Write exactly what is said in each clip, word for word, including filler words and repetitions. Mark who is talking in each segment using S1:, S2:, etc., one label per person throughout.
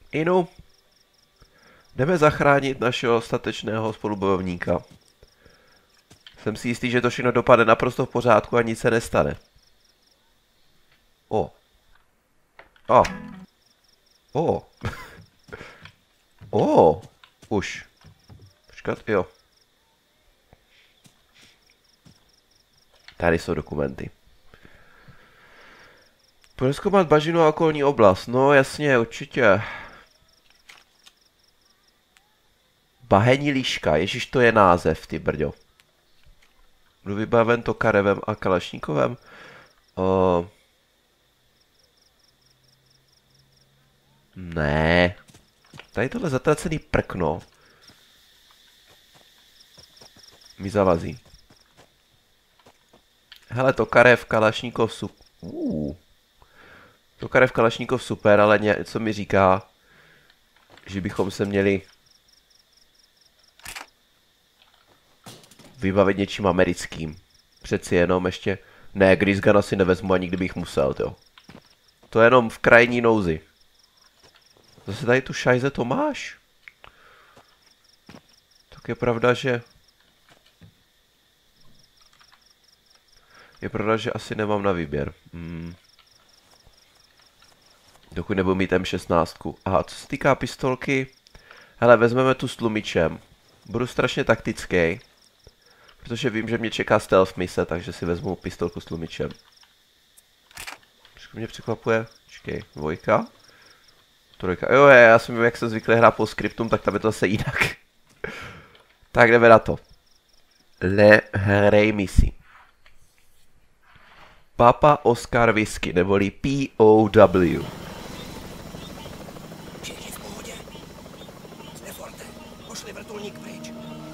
S1: Inu, jdeme zachránit našeho statečného spolubojovníka. Jsem si jistý, že to všechno dopadne naprosto v pořádku a nic se nestane. O. O. O. O. Už. Počkat, jo. Tady jsou dokumenty. Prozkoumat bažinu a okolní oblast. No jasně, určitě. Bahení líška. Ježíš, to je název, ty brďo. Budu vybaven Tokarevem a Kalašníkovem. Uh... Ne. Tady tohle zatracený prkno mi zavazí. Hele, Tokarev, Kalašníkov, super. Uh. Tokarev, Kalašníkov, super, ale něco mi říká, že bychom se měli vybavit něčím americkým. Přeci jenom ještě... Ne, Grisgun asi nevezmu, ani kdybych musel, jo. To je jenom v krajní nouzi. Zase tady tu šajze to máš? Tak je pravda, že... Je pravda, že asi nemám na výběr. Hmm. Dokud nebudu mít M šestnáct. Aha, co se týká pistolky... Hele, vezmeme tu s tlumičem. Budu strašně taktický. Protože vím, že mě čeká stealth mise, takže si vezmu pistolku s tlumičem. Trošku mě překvapuje. Počkej, dvojka. Trojka. Jo, je, já jsem vím, jak jsem zvyklý hrát po skriptum, tak tam je to zase jinak. Tak jdeme na to. Le Hray misi. Papa Oscar Whisky, neboli P O W.
S2: Všichni v pohodě. Jste forte, pošli vrtulník pryč.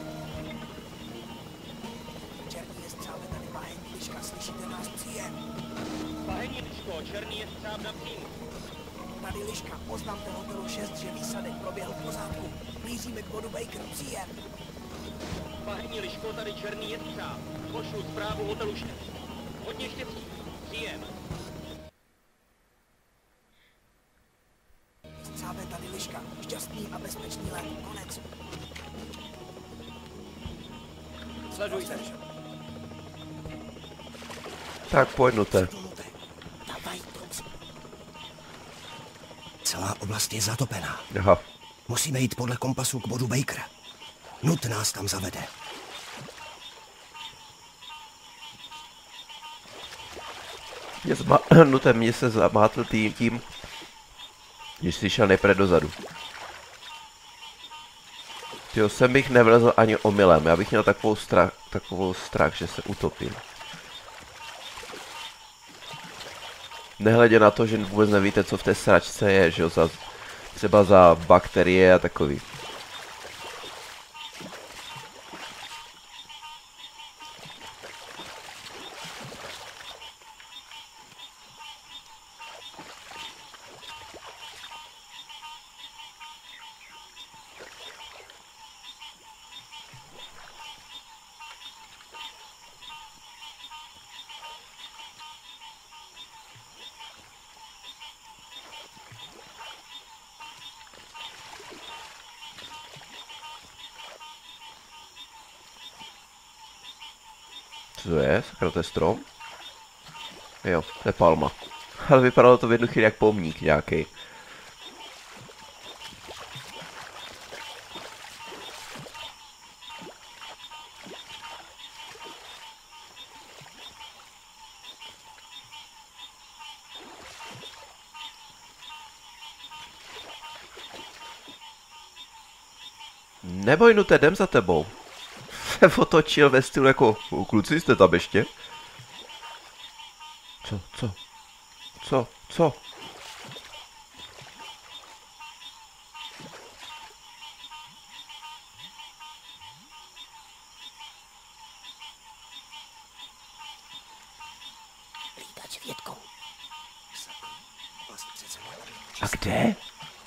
S2: Černý jestřáb tady bahení liška, slyšíte nás příjem?
S3: Bahení liško, černý jestřáb na příjmu.
S2: Tady liška, oznamte hotelu šest, že výsadek proběhl v pořádku. Blížíme k bodu Baker, příjem.
S3: Bahení liško, tady černý jestřáb. Pošlu zprávu hotelu šest. Hodně štěstí. Příjem.
S2: Jestřábe tady liška, šťastný a bezpečný let, konec.
S3: Sledujte.
S1: Tak pojďte.
S2: Davaj, truc. Celá oblast je zatopená.
S1: Aha.
S2: Musíme jít podle kompasu k bodu Baker. Nut nás tam zavede.
S1: Mě, zma... no ten mě se zamátl tím, tím, když jsi šel nejprve dozadu. Tyjo, sem bych nevlezl ani omylem, já bych měl takovou strach, takovou strach, že se utopím. Nehledě na to, že vůbec nevíte, co v té sračce je, že jo, za, třeba za bakterie a takový. Co to je? Sakra, to je strom? Jo, to je palma. Ale vypadalo to v jednu chvíli jak pomník nějaký. Neboj, Nute, jdem za tebou. Se otočil ve stylu jako, kluci, jste tam ještě? Co, co? Co, co?
S2: Lítač vědkou.
S1: A kde?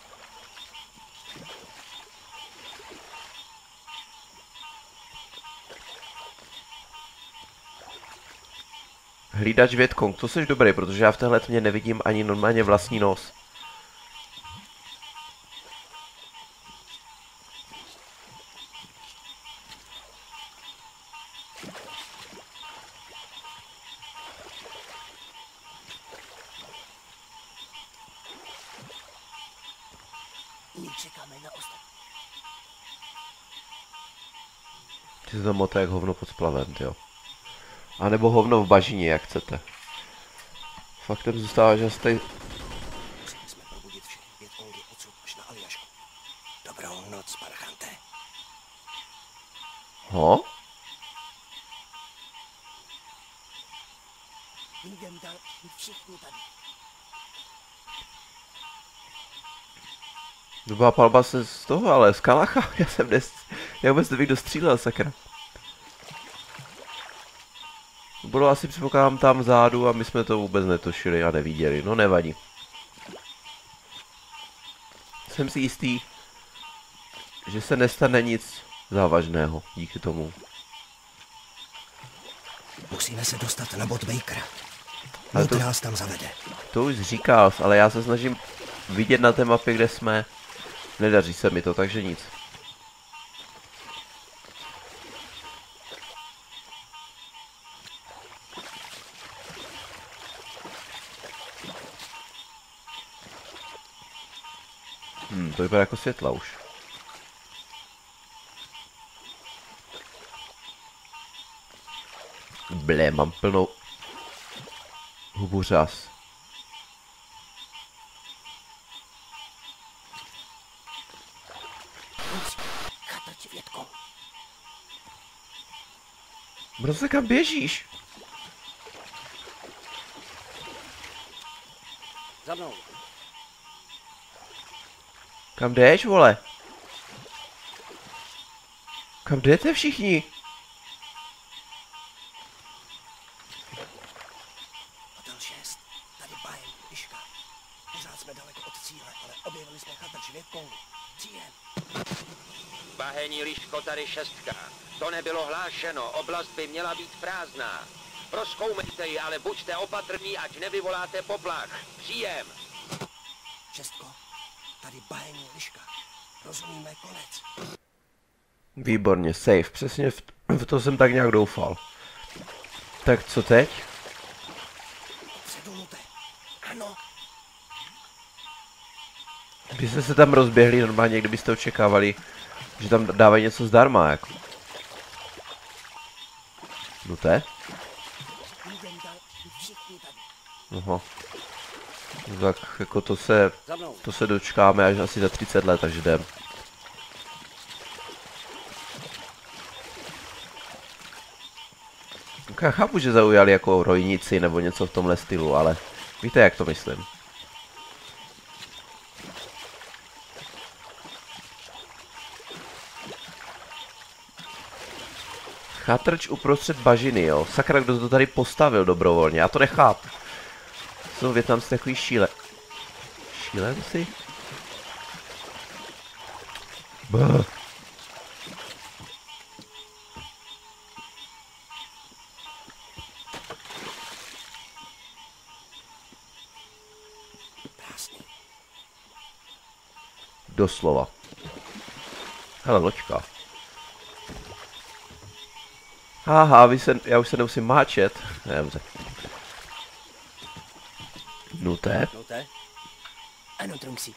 S1: Hlídač Větkong, to jsi dobrý, protože já v téhle tmě nevidím ani normálně vlastní nos.
S2: My čekáme na ostatní.
S1: Ty se tam moté jak hovno pod splavem, jo. A nebo hovno v bažině, jak chcete. Faktem zůstává, že jste...
S2: Museli jsme probudit všechny Větkongy odsud až na Aljašku. Dobrou noc, parchante.
S1: Ho?
S2: Jdem dál, všichni tady.
S1: To byla palba se z toho, ale z kalacha. Já jsem dnes... Já vůbec nevím, kdo střílel, sakra. Bylo asi, předpokládám, tam vzadu a my jsme to vůbec netušili a neviděli. No nevadí. Jsem si jistý, že se nestane nic závažného díky tomu.
S2: Musíme se dostat na bod Bakera.
S1: Ale
S2: Nut
S1: to-
S2: nás tam zavede.
S1: To už říkal, ale já se snažím vidět na té mapě, kde jsme. Nedaří se mi to, takže nic. Hmm, to vypadá jako světla už. Ble, mám plnou hubu řas.
S2: Musí chatrč Větko.
S1: Brzo, kam běžíš?
S2: Za mnou.
S1: Kam jdeš, vole? Kam jdete všichni?
S2: Hotel šest. Tady Bajen, Liška. Pořád jsme daleko od cíle, ale objevili jsme chatrč Větkongu. Příjem.
S3: Bahení Liško, tady šestka. To nebylo hlášeno, oblast by měla být prázdná. Prozkoumejte ji, ale buďte opatrní, ať nevyvoláte poplach. Příjem.
S2: Šestko. Tady Bajen, Liška. Rozumíme konec.
S1: Výborně, safe. Přesně v, v to jsem tak nějak doufal. Tak co teď?
S2: Předunuté. Ano.
S1: Kdybyste se tam rozběhli normálně, kdybyste očekávali, že tam dávají něco zdarma, jako. No to je?
S2: Jdem dál, všichni tady.
S1: Aha. No tak jako to se,
S2: Za mnou.
S1: to se dočkáme až asi za třicet let, takže jdem. Tak já chápu, že zaujali jako rojníci nebo něco v tomhle stylu, ale víte, jak to myslím. Chatrč uprostřed bažiny, jo. Sakra, kdo to tady postavil dobrovolně, já to nechápu. Jsou Vietnamci takový šíle... Šílenci? Bá.
S2: Krásný.
S1: Doslova. Hele, loďka. Haha, vy se, já už se nemusím máčet. Dobře. Nuté.
S2: Nuté? Ano, Trunksy.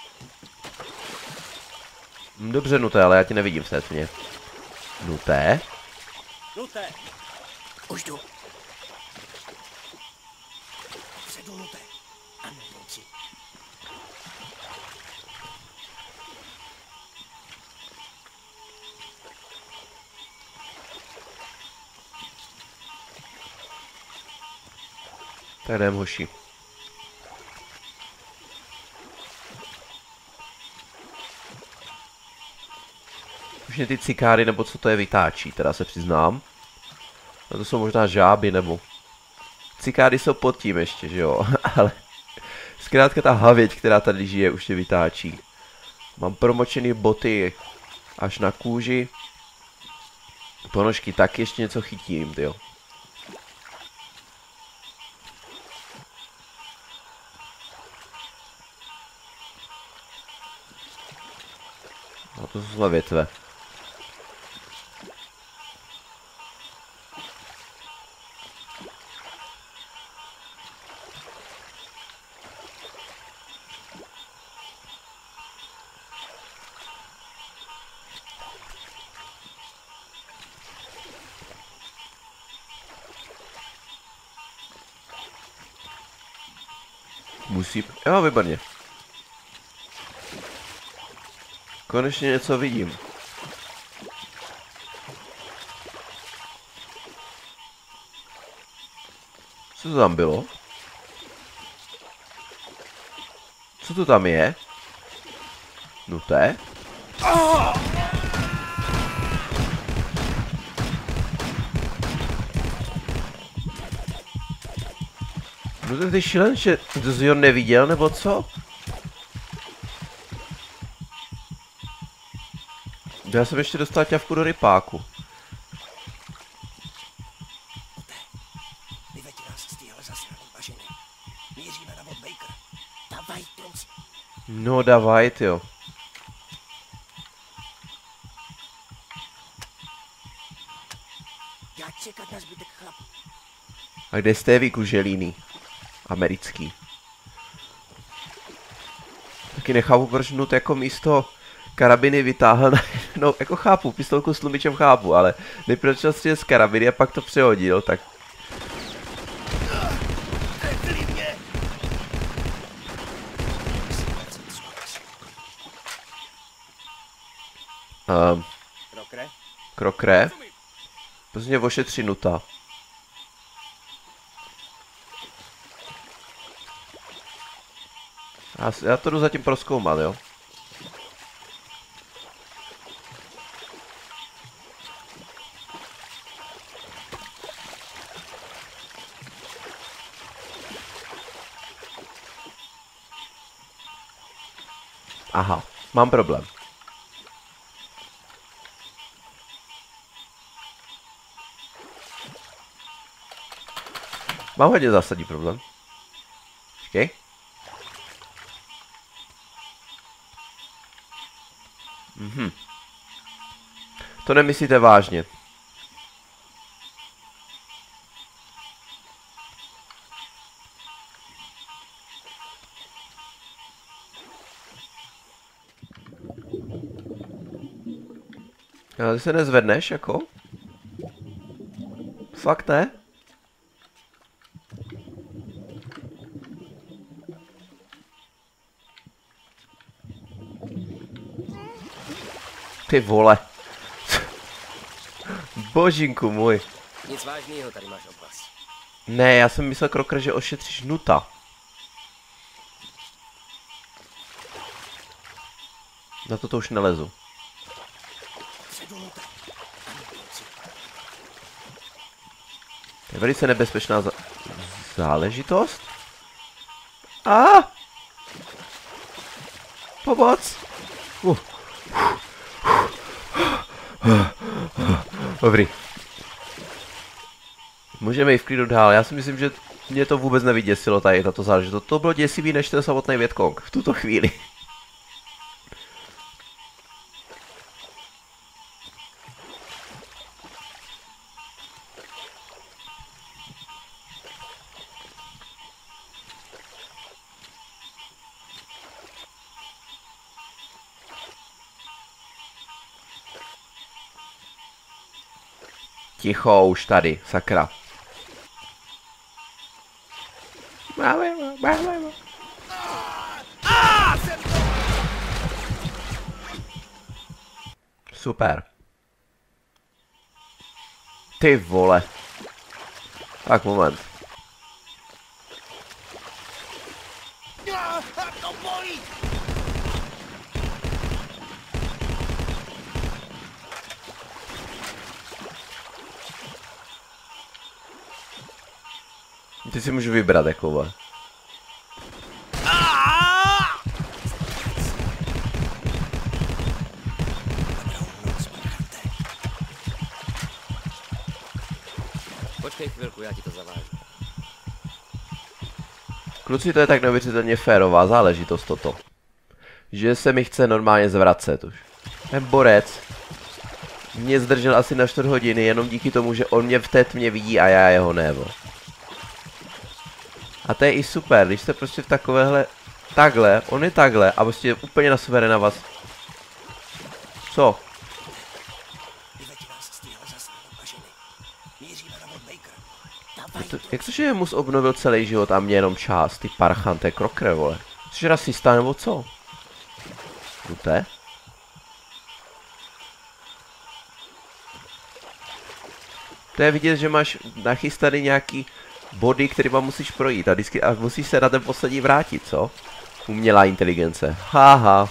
S1: Hm, Dobře, nuté, ale já tě nevidím v té tmě. Nuté?
S2: Nuté. Už jdu. Předunuté. Ano, Trunksy.
S1: Tak jdem, hoši. Už mě ty cikáry, nebo co to je, vytáčí, teda se přiznám. No to jsou možná žáby, nebo... Cikády jsou pod tím ještě, že jo, ale... Zkrátka ta havěť, která tady žije, už tě vytáčí. Mám promočený boty až na kůži. Ponožky taky ještě něco chytím, tyjo. A to jsou zle větve. Musím. Jo, výborně. Konečně něco vidím. Co to tam bylo? Co to tam je? No to je? No to ty šílenče, to jsi ho neviděl, nebo co? Já jsem ještě dostal ťavku do rypáku.
S2: Vyveď nás z téhle zasraný bažiny. Míříme na Vod Baker. Davaj, Trumci.
S1: No davaj, tyjo.
S2: Já čekat na zbytek chlapů.
S1: A kde jste vy, kuželíny? Americký. Taky nechápu, proč Nut jako místo karabiny vytáhl na... No, jako chápu, pistolku s tlumičem chápu, ale nejprve začal střílet z karabiny a pak to přehodil, tak... Um,
S2: Krokre?
S1: Krokre? Prostě ošetří Nuta. Já, já to jdu zatím prozkoumat, jo. Aha, mám problém. Mám hodně zásadní problém. Počkej. Mhm. To nemyslíte vážně. Ale ty se nezvedneš, jako? Fakt ne? Ty vole. Božinku můj.
S2: Nic vážného tady máš obvaz.
S1: Ne, já jsem myslel, Krokre, že ošetříš Nuta. Na to to už nelezu. To je velice nebezpečná za záležitost. A! Pomoc! Uh. Dobrý. Můžeme jít v klidu dál. Já si myslím, že mě to vůbec nevyděsilo tady tato záležitost. To bylo děsivý než ten samotný Vietkong v tuto chvíli. Ticho už tady, sakra. Super. Ty vole. Tak moment.
S2: To bolí!
S1: Ty si můžu vybrat, jako.
S2: Počkej chvilku, já ti to zavážu.
S1: Kluci, to je tak neuvěřitelně férová záležitost toto. Že se mi chce normálně zvracet už. Ten borec mě zdržel asi na čtvrt hodiny jenom díky tomu, že on mě v té tmě vidí a já jeho nebo. A to je i super, když jste prostě v takovéhle, takhle, on je takhle a prostě úplně na sebe na vás. Co?
S2: Vyveď nás z téhle zasrané bažiny. Míříme na Vod Baker. Davaj,
S1: to, jak to, že mus obnovil celý život a mě jenom část, ty parchan, to je krokre, vole. Jsi rasista nebo co? Duté? To je vidět, že máš nachystaný nějaký body, kterýma musíš projít a, vždycky, a musíš se na ten poslední vrátit, co? Umělá inteligence. Haha.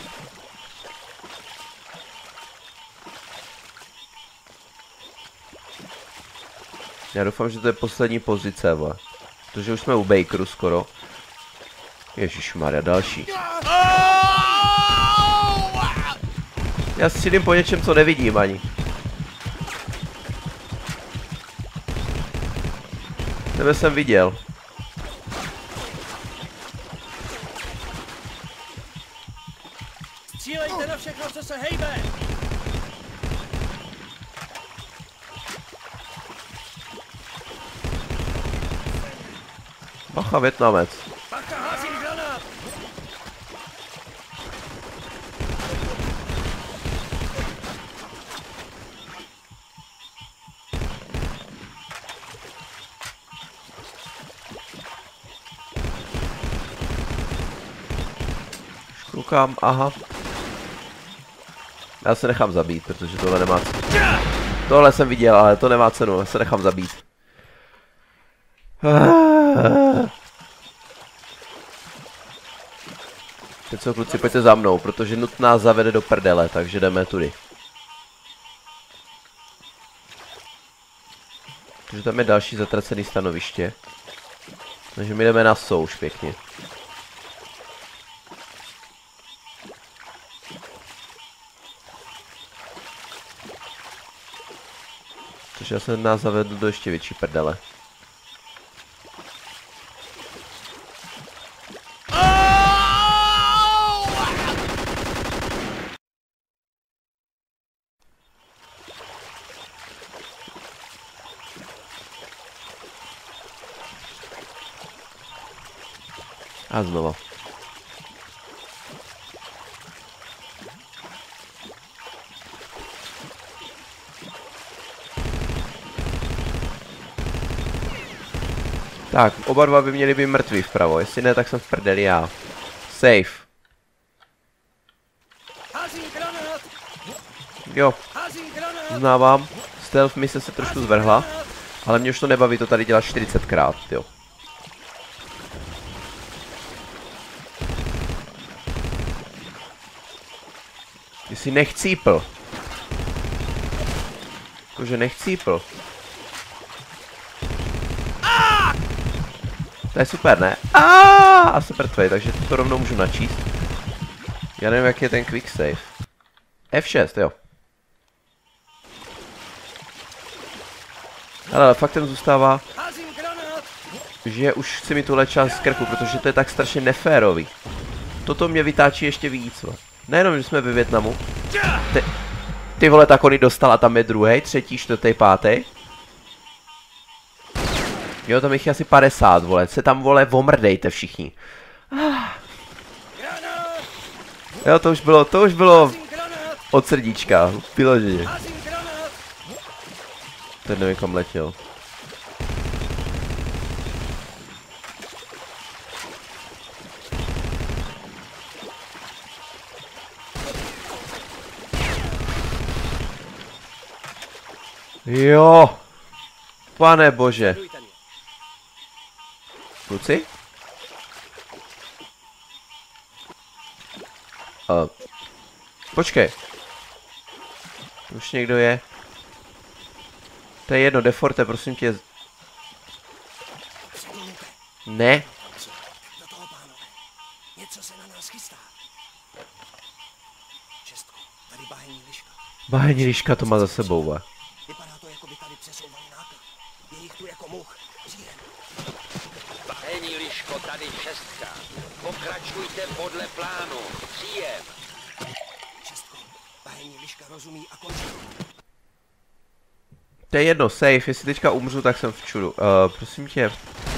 S1: Já doufám, že to je poslední pozice, vole. Protože už jsme u Bakeru skoro. Ježišmarja, další. Já střílím po něčem, co nevidím ani. Tebe jsem viděl.
S2: Střílejte na všechno, co se hejbe!
S1: Bacha, Vietnamec.
S2: Bacha, házím granát!
S1: Koukám, aha. Já se nechám zabít, protože tohle nemá cenu. Tohle jsem viděl, ale to nemá cenu, já se nechám zabít. Teď co, kluci, pojďte za mnou, protože nut nás zavede do prdele, takže jdeme tudy. Takže tam je další zatracený stanoviště. Takže my jdeme na souš pěkně. Což já jsem nás zavedl do ještě větší prdele. A znova. Tak, oba dva by měli být mrtví vpravo, jestli ne, tak jsem v prdeli já. Safe. Jo, uznávám, stealth mise se trošku zvrhla, ale mě už to nebaví to tady dělat čtyřicetkrát, jo. Ty jsi nechcípl. Jakože nechcípl. To je super, ne? Aaaa! A jsem mrtvej, takže to rovnou můžu načíst. Já nevím, jak je ten quick save. F šest, jo. Ale faktem zůstává, že už chci mi tuhle část z krku, protože to je tak strašně neférový. Toto mě vytáčí ještě víc, no. Nejenom, že jsme ve Vietnamu. Ty, ty vole, tak on dostal a tam je druhý, třetí, čtvrtý, pátý. Jo, tam jich je asi padesát, vole, se tam, vole, omrdejte všichni. Ah. Jo, to už bylo, to už bylo od srdíčka, vyloženě. Ten nevím, kam letěl. Jo, pane bože. Kluci? Uh, počkej. Už někdo je. To je jedno, Deforte, prosím tě. Ne.
S2: Do toho, pánové. Něco se na nás chystá. Čestko, tady bahení liška.
S1: Bahení liška to má za sebou, va.
S2: Vypadá to, jako by tady přesouvali náklad. Je jich tu jako much. Příjem.
S3: Bahení liško, tady šestka. Pokračujte podle plánu. Příjem.
S2: Čestko, bahení liška rozumí a končí.
S1: To je jedno, safe, jestli teďka umřu, tak jsem v čudu. Uh, prosím tě.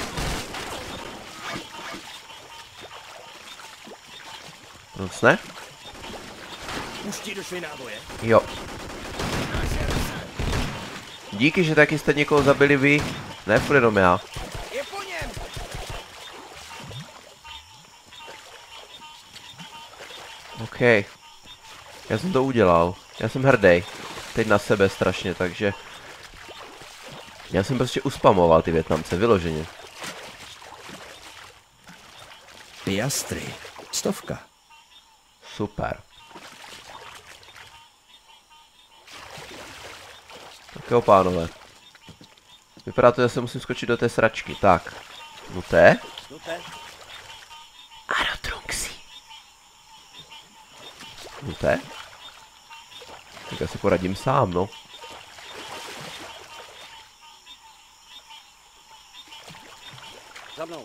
S1: Noc, ne?
S2: Už ti došly náboje?
S1: Jo. Díky, že taky jste někoho zabili vy. Ne, furt jenom já. OK. Já jsem to udělal. Já jsem hrdý. Teď na sebe strašně, takže... Já jsem prostě uspamoval ty Vietnamce, vyloženě.
S2: Piastry. Stovka.
S1: Super. Tak jo, pánové. Vypadá to, že se musím skočit do té sračky. Tak. Nuté?
S2: Nuté.
S1: Ano, Trunksy. Nuté? Tak já si poradím sám, no.
S2: Za mnou.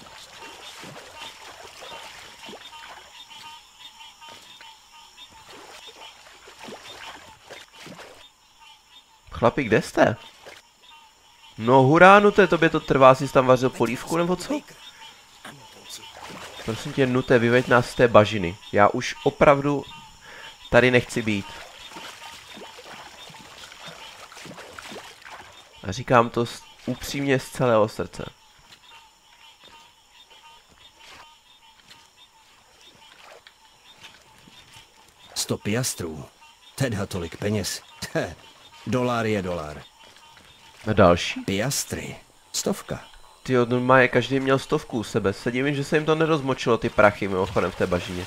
S1: Chlapi, kde jste? No hurá, Nuté, tobě to trvá, jsi tam vařil polívku nebo co? Prosím tě, Nuté, vyveď nás z té bažiny. Já už opravdu tady nechci být. A říkám to z, upřímně z celého srdce.
S2: Sto piastrů. Teda tolik peněz. Dolar je dolar.
S1: A další?
S2: Piastry. Stovka.
S1: Tyjo, normálně každý měl stovku u sebe. Se divím, že se jim to nerozmočilo, ty prachy mimochodem v té bažině.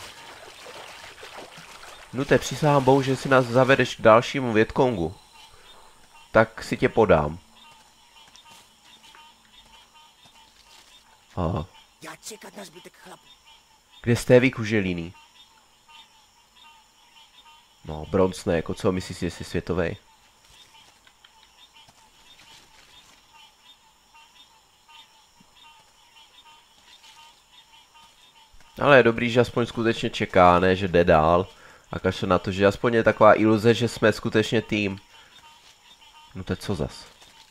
S1: Nuté, přísahám bohu, že si nás zavedeš k dalšímu Větkongu. Tak si tě podám. Aha.
S2: Já čekat na zbytek chlapů.
S1: Kde jste vy, kuželíný? No, bronz ne, jako co myslíš, že jsi světovej? Ale je dobrý, že aspoň skutečně čeká, ne, že jde dál. A kašle na to, že aspoň je taková iluze, že jsme skutečně tým. No teď co zas?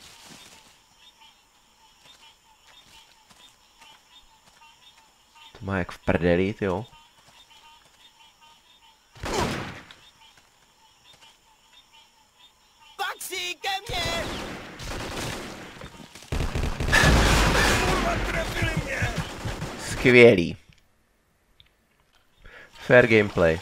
S1: To má jak v prdeli, tyjo.
S2: Baxi, ke mně!
S1: Skvělý. Fair gameplay.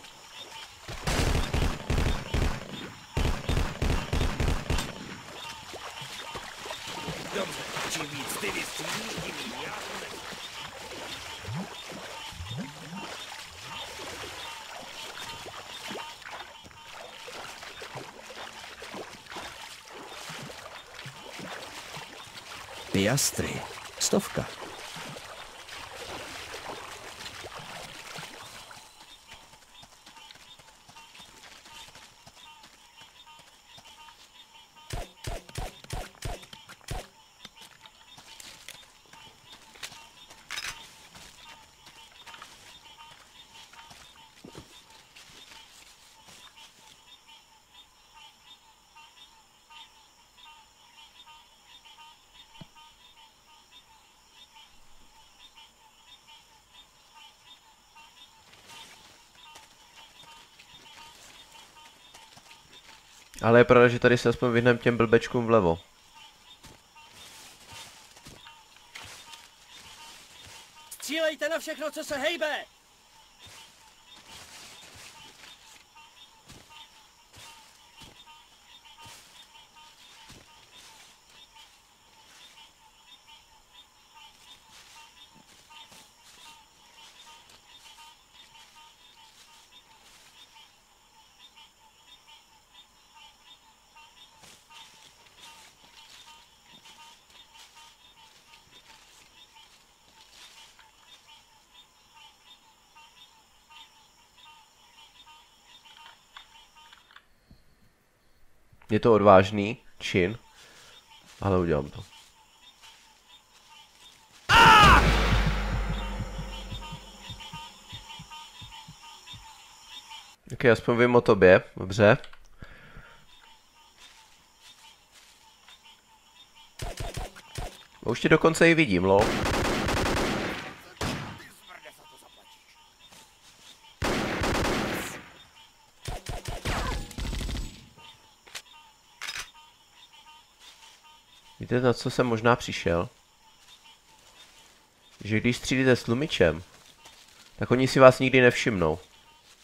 S2: Dobře, čím víc ty vystřílí, tím já. Piastry. Stovka.
S1: Ale je pravda, že tady se aspoň vyhneme těm blbečkům vlevo.
S2: Střílejte na všechno, co se hejbe!
S1: Je to odvážný čin, ale udělám to. Ok, aspoň vím o tobě, dobře. A už tě dokonce i vidím, lol. Víte, na co jsem možná přišel? Že když střílíte s tlumičem, tak oni si vás nikdy nevšimnou.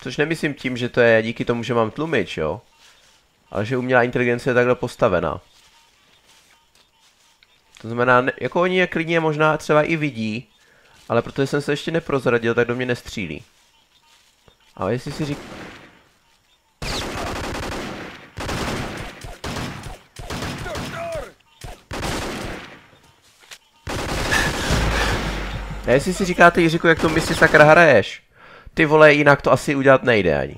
S1: Což nemyslím tím, že to je díky tomu, že mám tlumič, jo. Ale že umělá inteligence je takhle postavená. To znamená, ne, jako oni je klidně možná třeba i vidí, ale protože jsem se ještě neprozradil, tak do mě nestřílí. Ale jestli si řík... A jestli si říkáte, Jiříku, jak to misi sakra hraješ? Ty vole, jinak to asi udělat nejde ani.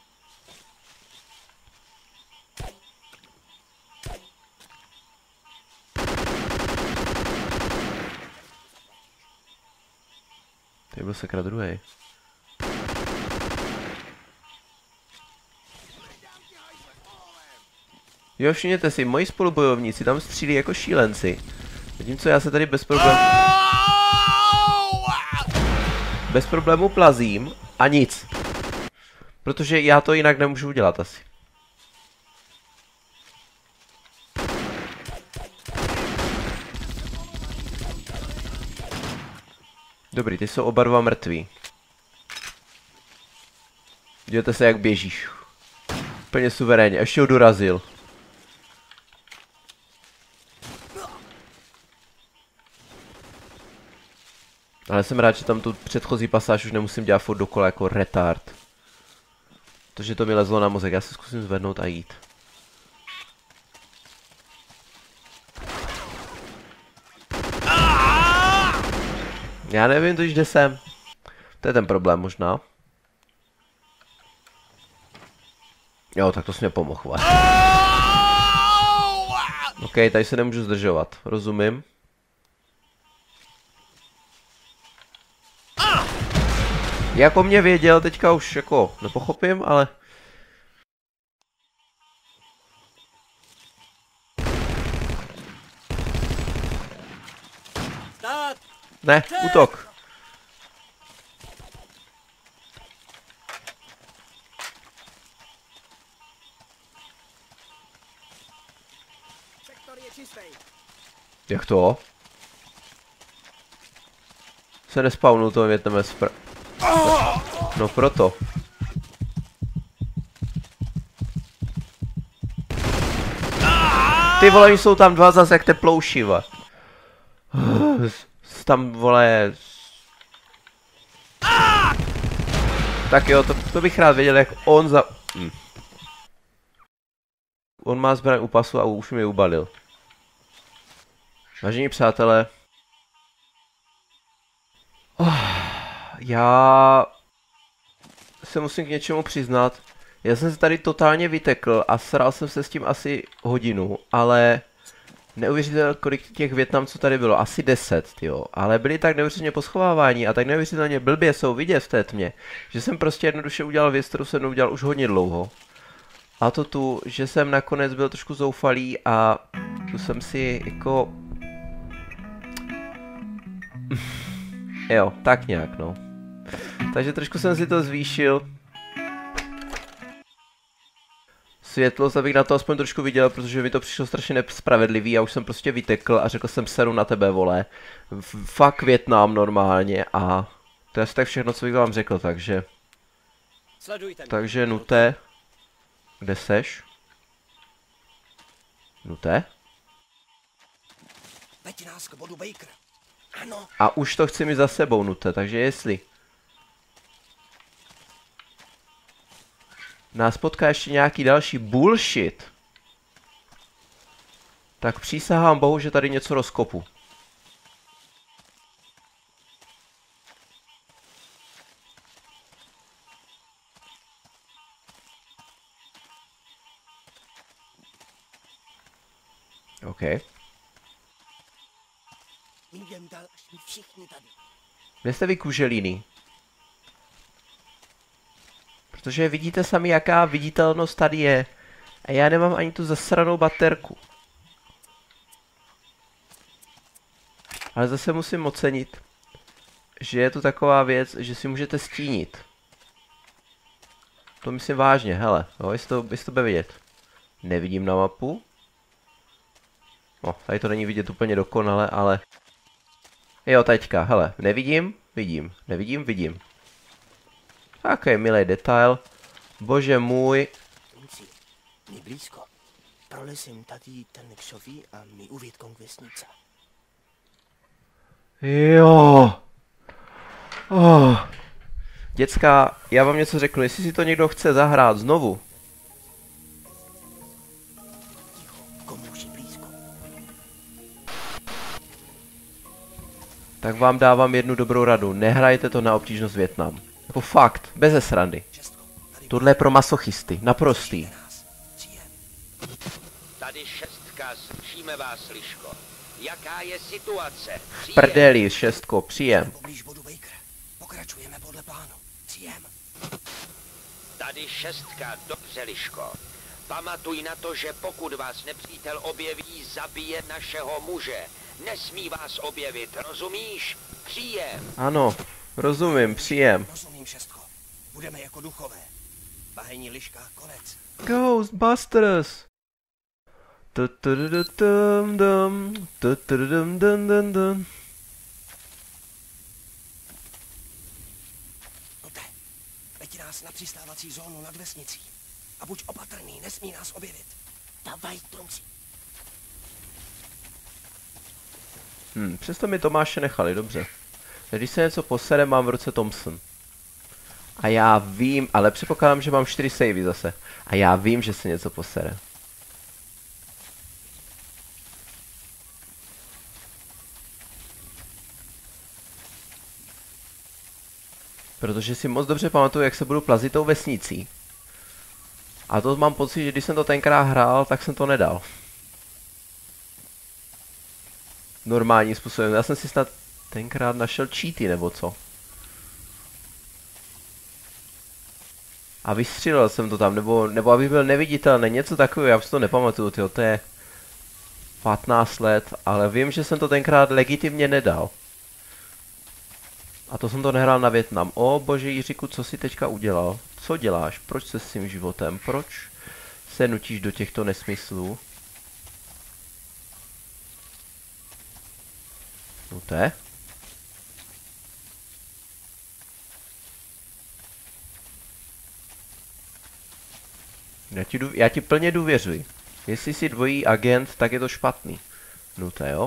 S1: Tady byl sakra druhý. Jo, všimněte si, moji spolubojovníci tam střílí jako šílenci. Zatímco já se tady bez problémů... Bez problémů plazím a nic. Protože já to jinak nemůžu udělat asi. Dobrý, ty jsou oba dva mrtví. Dějte se, jak běžíš. Úplně suverénně, ještě ho dorazil. Ale jsem rád, že tam tu předchozí pasáž už nemusím dělat furt dokola jako retard. Protože to mi lezlo na mozek, já se zkusím zvednout a jít. Já nevím totiž, kde jsem. To je ten problém možná. Jo, tak to jsi mě pomohl. OK, tady se nemůžu zdržovat, rozumím. Jako mě věděl, teďka už jako nepochopím, ale... Ne, útok.
S2: Sektor je čistý.
S1: Jak to? Se nespawnul to větneme spr... No proto. Ty vole, jsou tam dva zase jak teploušiva. Tam vole... Tak jo, to, to bych rád věděl, jak on za... Hm. On má zbraň u pasu a už mi ubalil. Vážení přátelé. Oh, já... se musím k něčemu přiznat. Já jsem se tady totálně vytekl a sral jsem se s tím asi hodinu, ale... Neuvěřitelně, kolik těch Vietnamců tady bylo, asi deset, jo, ale byli tak neuvěřitelně poschovávání a tak neuvěřitelně blbě jsou vidět v té tmě, že jsem prostě jednoduše udělal věc, kterou jsem neudělal už hodně dlouho. A to tu, že jsem nakonec byl trošku zoufalý a tu jsem si jako... Jo, tak nějak, no. Takže trošku jsem si to zvýšil. Světlost, abych na to aspoň trošku viděl, protože mi to přišlo strašně nespravedlivý a už jsem prostě vytekl a řekl jsem seru na tebe, vole. Fuck Vietnam normálně a to je asi tak všechno, co bych vám řekl, takže... Takže Nute, kde seš? Nute?
S2: Veď nás k bodu Baker. Ano.
S1: A už to chci mít za sebou, Nute, takže jestli... nás potká ještě nějaký další bullshit, tak přísahám bohu, že tady něco rozkopu. OK.
S2: Jdem dál, až jsme všichni tady.
S1: Kde jste vy kuželíny? Protože vidíte sami, jaká viditelnost tady je. A já nemám ani tu zasranou baterku. Ale zase musím ocenit, že je tu taková věc, že si můžete stínit. To myslím vážně, hele, jo, jestli to, jestli to bude vidět. Nevidím na mapu. No, tady to není vidět úplně dokonale, ale... Jo, teďka, hele, nevidím, vidím, nevidím, vidím. Takový milý detail. Bože můj.
S2: Tunci, my blízko. Prolezím tady ten křoví a my uvědkom k vesnice.
S1: Jo. Oh. Děcka, já vám něco řeknu, jestli si to někdo chce zahrát znovu.
S2: Ticho, komu už je blízko.
S1: Tak vám dávám jednu dobrou radu. Nehrajte to na obtížnost Vietnam. Jako fakt, beze srandy.
S2: Šestko, tady
S1: Tohle je pro masochisty, naprostý.
S2: nás. Příjem.
S3: Tady šestka, slyšíme vás, Liško. Jaká je situace? Příjem.
S1: Prdeli, šestko, příjem.
S2: Poblíž bodu Baker. Pokračujeme podle plánu. Příjem.
S3: Tady šestka, dobře, Liško. Pamatuj na to, že pokud vás nepřítel objeví, zabije našeho muže. Nesmí vás objevit, rozumíš? Příjem.
S1: Ano, rozumím, příjem.
S2: Rozumím, šestko. Budeme jako duchové. Bahení liška, konec.
S1: Ghostbusters. Tu-tu-du-du-dum-dum, tu-tu-du-dum-dum-dum-dum.
S2: Note, veď nás na přistávací zónu nad vesnicí. A buď opatrný, nesmí nás objevit. Davaj, Tunci.
S1: Hm, přesto mi Tomáše nechali, dobře. Když se něco posere, mám v ruce Thompson. A já vím, ale předpokládám, že mám čtyři savey zase. A já vím, že se něco posere. Protože si moc dobře pamatuju, jak se budu plazit tou vesnicí. A to mám pocit, že když jsem to tenkrát hrál, tak jsem to nedal. Normálním způsobem. Já jsem si snad tenkrát našel cheaty, nebo co? A vystřílel jsem to tam, nebo, nebo aby byl neviditelný, něco takového, já si to nepamatuju, tyjo, to je patnáct let, ale vím, že jsem to tenkrát legitimně nedal. A to jsem to nehrál na Vietnam. O bože Jiříku, co jsi teďka udělal? Co děláš? Proč se s tím životem? Proč se nutíš do těchto nesmyslů? No to je? Já ti, já ti plně důvěřuji. Jestli jsi dvojí agent, tak je to špatný. No to jo?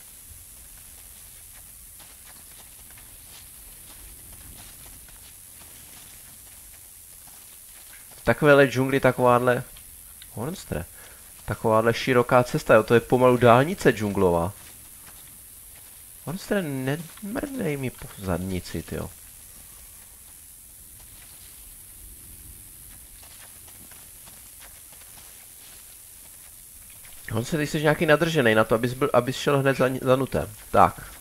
S1: V takovéhle džungli takováhle... Hornstre. Takováhle široká cesta, jo, to je pomalu dálnice džunglová. Hornstre, nemrdej mi po zadnici, tyjo. Hornstre, ty jsi nějaký nadržený na to, abys, byl, abys šel hned za, za nutem. Tak.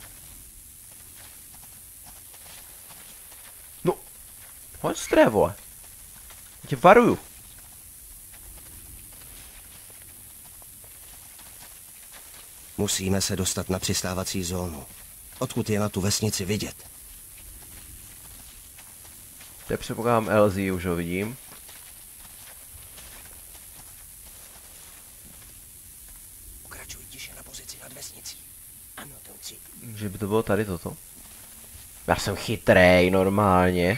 S1: No. Hornstre, vole. Tě varuju.
S2: Musíme se dostat na přistávací zónu. Odkud je na tu vesnici vidět?
S1: Teď předpokládám L Z, už ho vidím.
S2: Pokračuj tiše na pozici nad vesnicí. Ano, Tunci.
S1: Že by to bylo tady toto. Já jsem chytrej, normálně.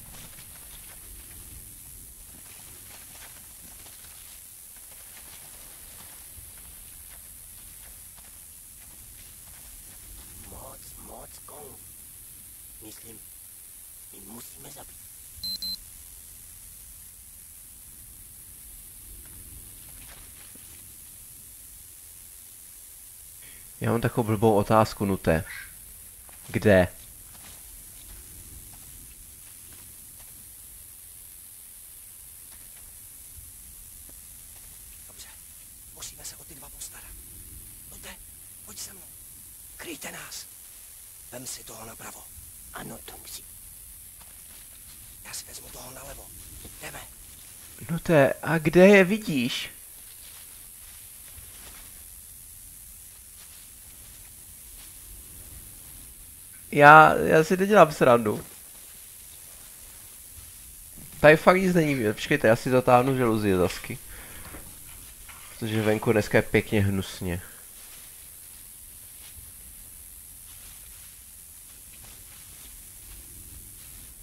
S2: Moc, moc kong. Myslím, my musíme zabít.
S1: Já mám takovou blbou otázku, Nuté. Kde?
S2: Dobře, musíme se o ty dva postarat. Note, pojď se mnou. Kryjte nás. Vem si toho napravo. Ano, Tunci. Já si vezmu toho nalevo. Jdeme.
S1: Nuté, a kde je vidíš? Já, já si nedělám srandu. Tady fakt nic není. Počkejte, já si zatáhnu žaluzí zasky. Protože venku dneska je pěkně hnusně.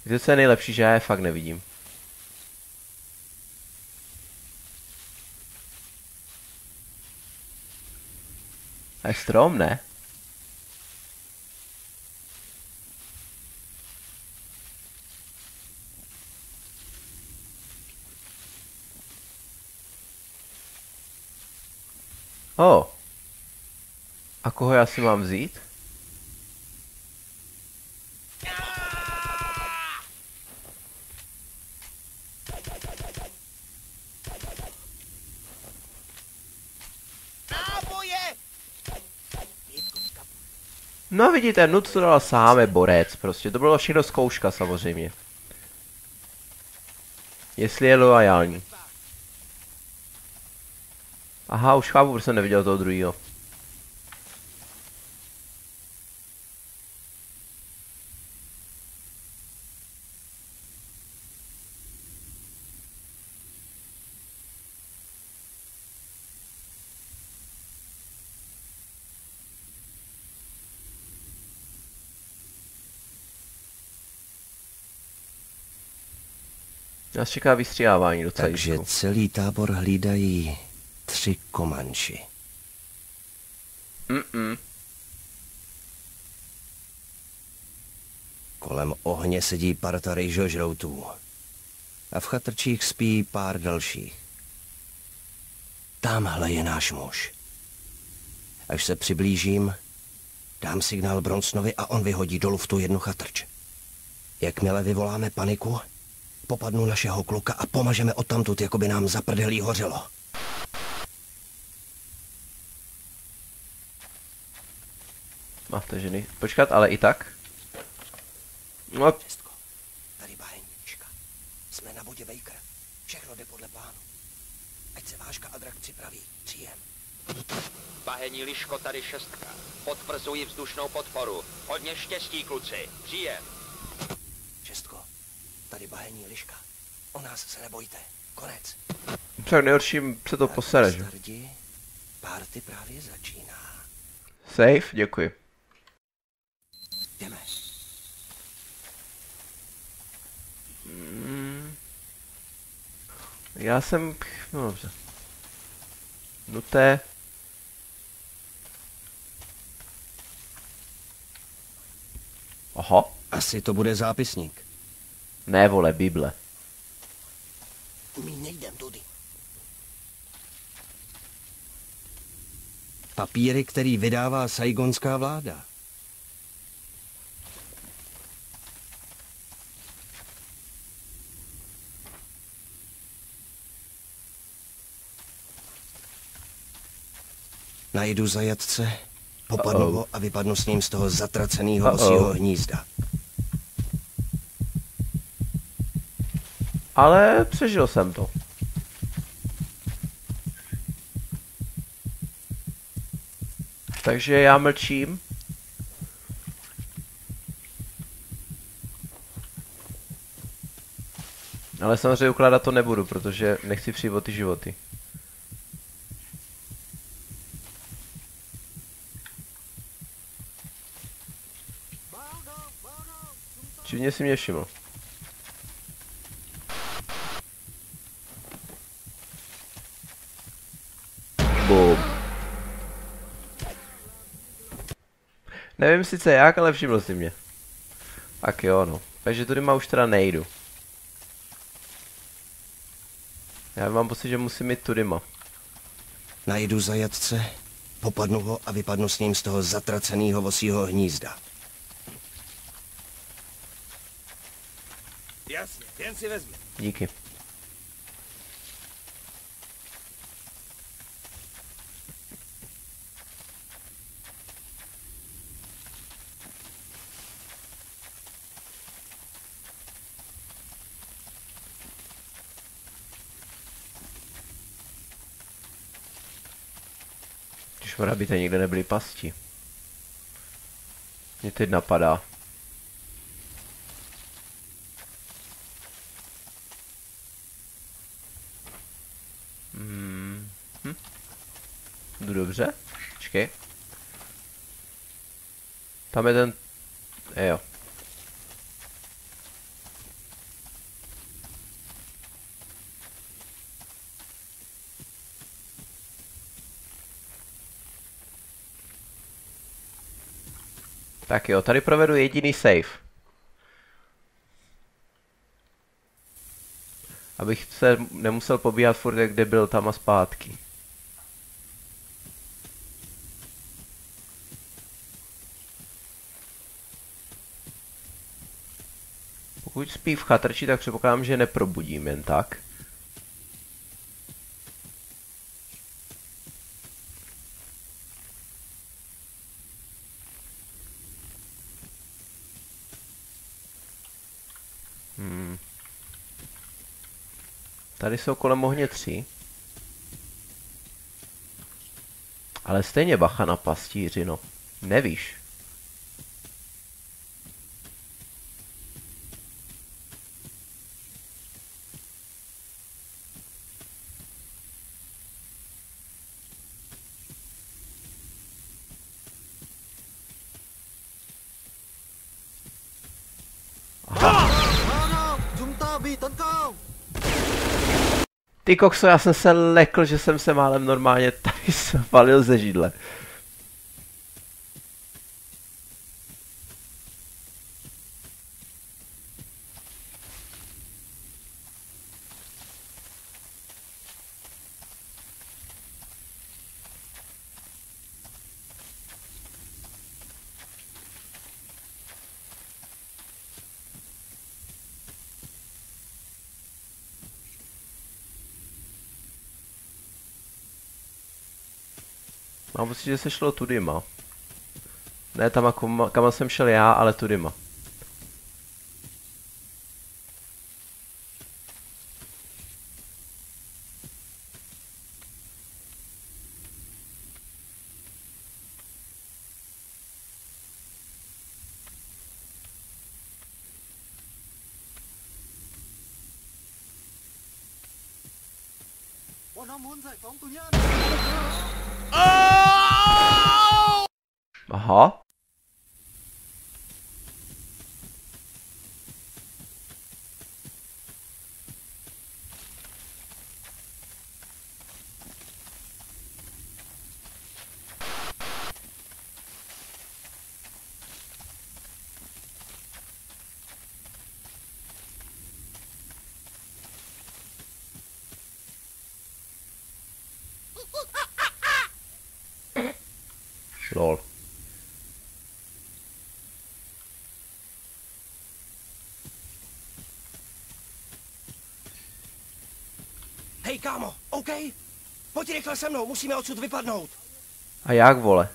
S1: Víte, co je nejlepší, že já je fakt nevidím. A je strom, ne? Oh. A koho já si mám vzít? No vidíte, Nut to dal sám, je borec, prostě, to bylo všechno zkouška samozřejmě. Jestli je loajální. Aha, už chápu, protože jsem neviděl toho druhýho. Nás čeká vystřihávání docela.
S2: Takže
S1: jistku.
S2: celý tábor hlídají tři Komanči.
S1: Mm-mm.
S2: Kolem ohně sedí parta rejžožroutů. A v chatrčích spí pár dalších. Tamhle je náš muž. Až se přiblížím, dám signál Bronsnovi a on vyhodí dolů v tu jednu chatrč. Jakmile vyvoláme paniku, popadnu našeho kluka a pomažeme odtamtud, jako by nám za prdelí hořelo.
S1: Má vtažený. Počkat, ale i tak? No,
S2: Čestko, tady bájenička. Jsme na bodě Baker. Všechno jde podle plánu. Ať se Váška a Drak připraví. Příjem.
S3: Bahení Liško, tady šestka. Potvrzuji vzdušnou podporu. Hodně štěstí, kluci. Příjem.
S2: Čestko, tady bahení Liška. O nás se nebojte. Konec.
S1: však nejhorším se to posere, že?
S2: Stardi, party právě začíná.
S1: Safe, děkuji.
S2: Jdeme.
S1: Mm. Já jsem... No dobře. Nuté. Aha.
S2: Asi to bude zápisník.
S1: Ne, vole, Bible.
S2: My nejdem tudy. Papíry, který vydává saigonská vláda. Najdu zajatce, popadnu ho a vypadnu s ním z toho zatraceného vosího hnízda.
S1: Ale přežil jsem to. Takže já mlčím. Ale samozřejmě ukládat to nebudu, protože nechci přijít o ty životy. Čivně si mě všiml. Boom. Nevím sice jak, ale všiml si mě. Tak jo, no. Takže tudy má už teda nejdu. Já mám pocit, že musím jít tudyma.
S2: Najdu zajatce, popadnu ho a vypadnu s ním z toho zatraceného vosího hnízda.
S4: Jasně, jen si vezmi.
S1: Díky. Škoda, aby tady nikde nebyly pasti. Mě teď napadá. Hmm. Hm. Jdu dobře? Počkej. Tam je ten... Jo. Tak jo, tady provedu jediný save. Abych se nemusel pobíhat furt, jak kde byl tam a zpátky. Pokud spí v chatrči, tak předpokládám, že neprobudím jen tak. Hmm. Tady jsou kolem ohně tři. Ale stejně bacha na pastíři, no. Nevíš. Ty kokso, já jsem se lekl, že jsem se málem normálně tady svalil ze židle. Mám pocit, že se šlo tudyma. Ne tam, jako, kam jsem šel já, ale tudyma. Aha. Lol.
S2: Hej, kámo, OK? Pojď rychle se mnou, musíme odsud vypadnout.
S1: A jak, vole?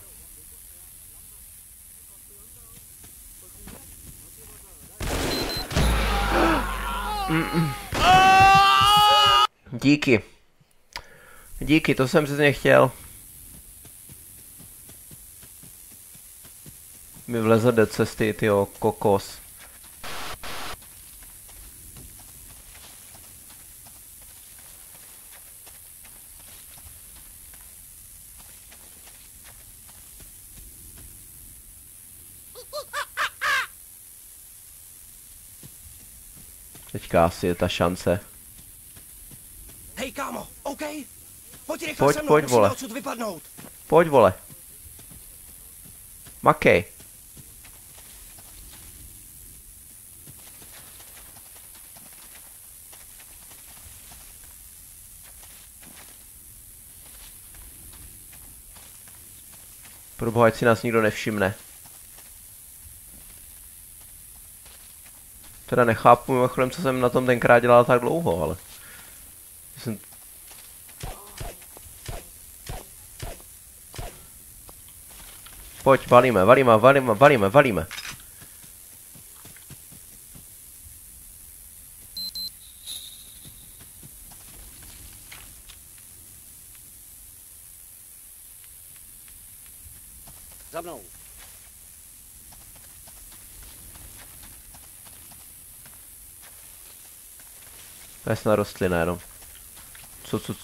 S1: Mm-mm. Díky. Díky, to jsem přesně chtěl. Mi vlezl do cesty, tyjo, kokos. Teďka asi je ta šance.
S2: Hej, kámo, OK? Pojď rychle
S1: Pojď,
S2: se mnou,
S1: pojď,
S2: musíme
S1: vole.
S2: odsud vypadnout.
S1: Pojď, vole. Makej. Proboha, ať si nás nikdo nevšimne. Teda nechápu mimochodem, co jsem na tom tenkrát dělal tak dlouho, ale... Jsem... Pojď, valíme, valíme, valíme, valíme, valíme.
S2: Za mnou.
S1: To je snad rostlina jenom. Co, co, co?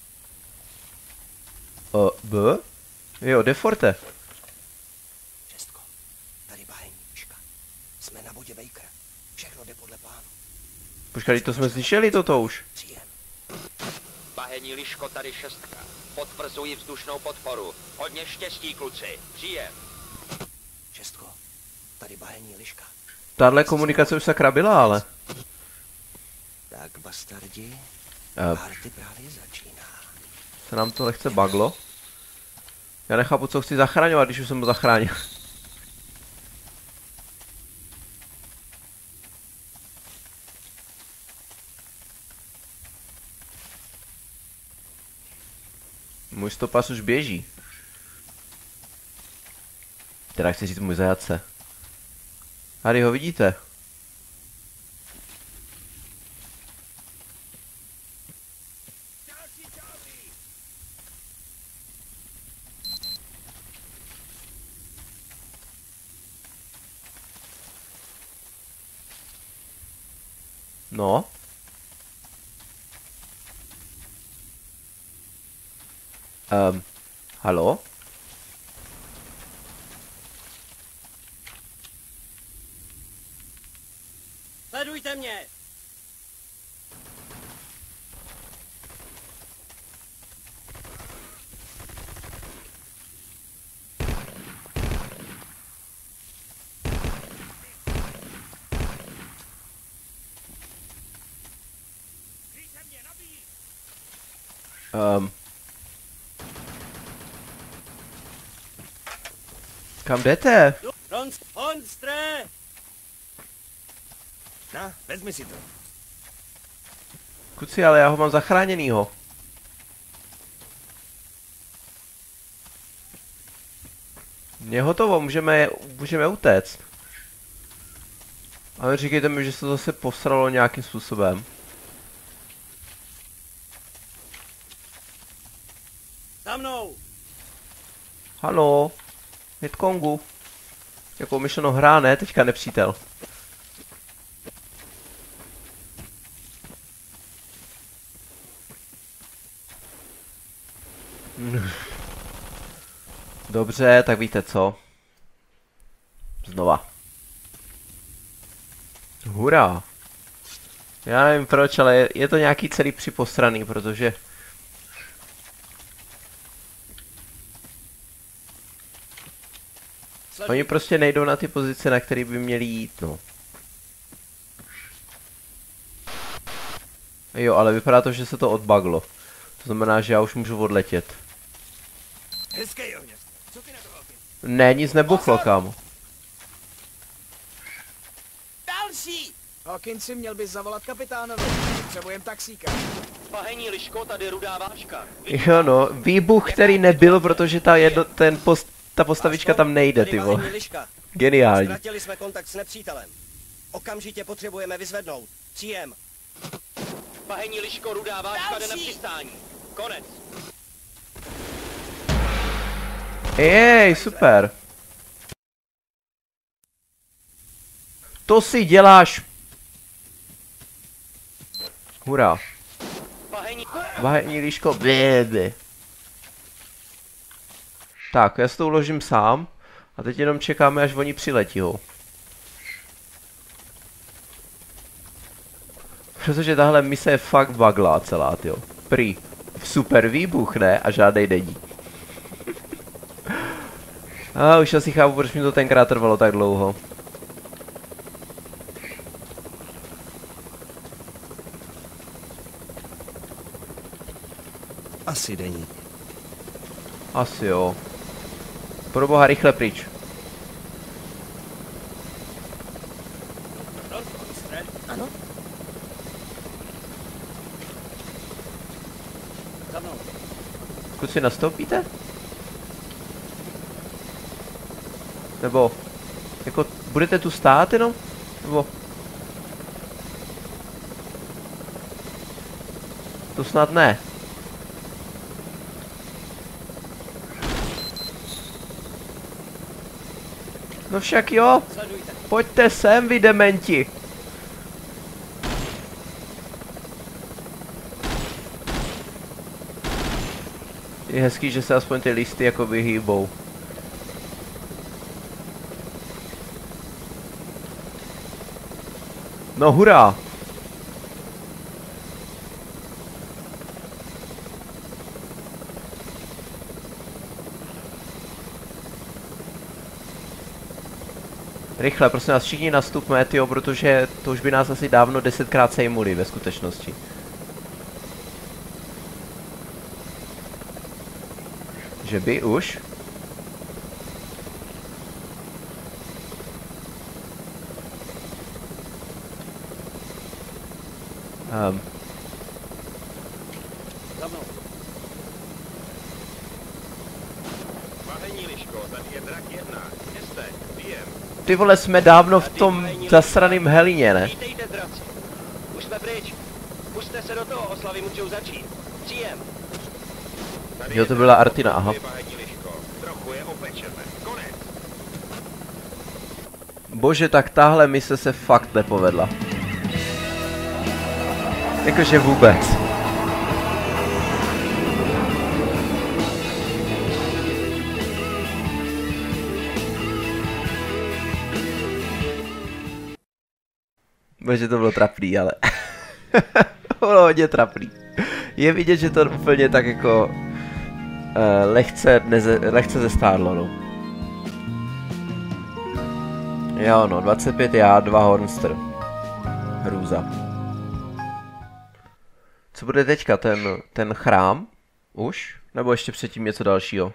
S1: Uh, B? Jo, de forte.
S2: Šestko, tady bahení výška. Jsme na bodě Baker. Všechno jde podle plánu.
S1: Počkej, to jsme slyšeli toto už.
S2: Příjem.
S3: Bahení Liško, tady šestka. Potvrzuji vzdušnou podporu. Hodně štěstí, kluci. Příjem.
S2: Šestko, Tady bahení liška.
S1: Tahle komunikace už sakra byla, ale.
S2: Tak, bastardi,
S1: Uh,
S2: party právě začíná.
S1: se nám to lehce baglo. Já nechápu, co chci zachraňovat, když už jsem ho zachránil. Můj stopas už běží. Teda chci říct můj zajatce. Tady ho vidíte? No. Um, halo?
S2: Sledujte mě!
S1: Um. Kam jdete?
S2: Monstre! Na, vezmi si to.
S1: Kuci, ale já ho mám zachráněnýho. Je hotovo, můžeme, můžeme utéct. Ale říkejte mi, že se to zase posralo nějakým způsobem.
S2: Za mnou!
S1: Halo, Hitkongu. Jakou myšleno hrá, ne? Teďka nepřítel. Dobře, tak víte co? Znova. Hurá. Já nevím proč, ale je, je to nějaký celý připosraný, protože... Oni prostě nejdou na ty pozice, na které by měli jít, no. Jo, ale vypadá to, že se to odbaglo. To znamená, že já už můžu odletět.
S2: Hezký ohně. Co ty na to, Hawkins?
S1: Ne, nic nebuchlo, kámo.
S2: Další!
S4: Hawkinsi, měl bys zavolat kapitánovi. Potřebujem taxíka.
S3: Bahení liško, tady rudá váška.
S1: Jo no, výbuch, který nebyl, protože ta, jedno, ten post, ta postavička tam nejde, ty vole.
S2: Bahení liška.
S1: Geniální.
S2: Ztratili jsme kontakt s nepřítelem. Okamžitě potřebujeme vyzvednout. Příjem.
S3: Bahení liško, rudá váška, jde na
S2: Další!
S3: přistání. Konec.
S1: Jej, super. To si děláš. Hurá.
S3: Bahení...
S1: Bahení líško, bědy. Tak, já si to uložím sám. A teď jenom čekáme, až oni přiletí. Protože tahle mise je fakt baglá celá, tyjo. Prý. Super výbuch, ne? A žádnej není. A už asi chápu, proč mi to tenkrát trvalo tak dlouho.
S2: Asi deník.
S1: Asi jo. Proboha, rychle pryč.
S2: Ano? Za mnou.
S1: Kluci, nastoupíte? Nebo, jako, budete tu stát jenom? Nebo... To snad ne. No však jo,
S2: Sledujte.
S1: pojďte sem, vy dementi. Je hezký, že se aspoň ty listy jako vyhýbou. No hurá! Rychle, prosím vás, všichni nastupme, tyjo, protože to už by nás asi dávno desetkrát sejmuli ve skutečnosti. Že by už? Um.
S2: Za mnou.
S3: Bahení liško, tady je drak jedna. Kde jste? Příjem.
S1: Ty vole, jsme dávno v tom zasraným helině, ne?
S3: Vítejte, draci. Už jsme pryč. Puste se do toho, oslavy můžou začít. Příjem. Tady
S1: Jo, to byla Artina, aha.
S3: bahení liško. Trochu je opečeme. Konec.
S1: Bože, tak tahle mise se fakt nepovedla. Jakože vůbec. Bože, to bylo trapný, ale... to bylo hodně trapný. Je vidět, že to úplně tak jako... Uh, lehce, neze, lehce zestárlo, no. Jo, no, dvacet pět já, dva Hornster. Hrůza. Co bude teďka, ten, ten chrám? Už? Nebo ještě předtím něco dalšího?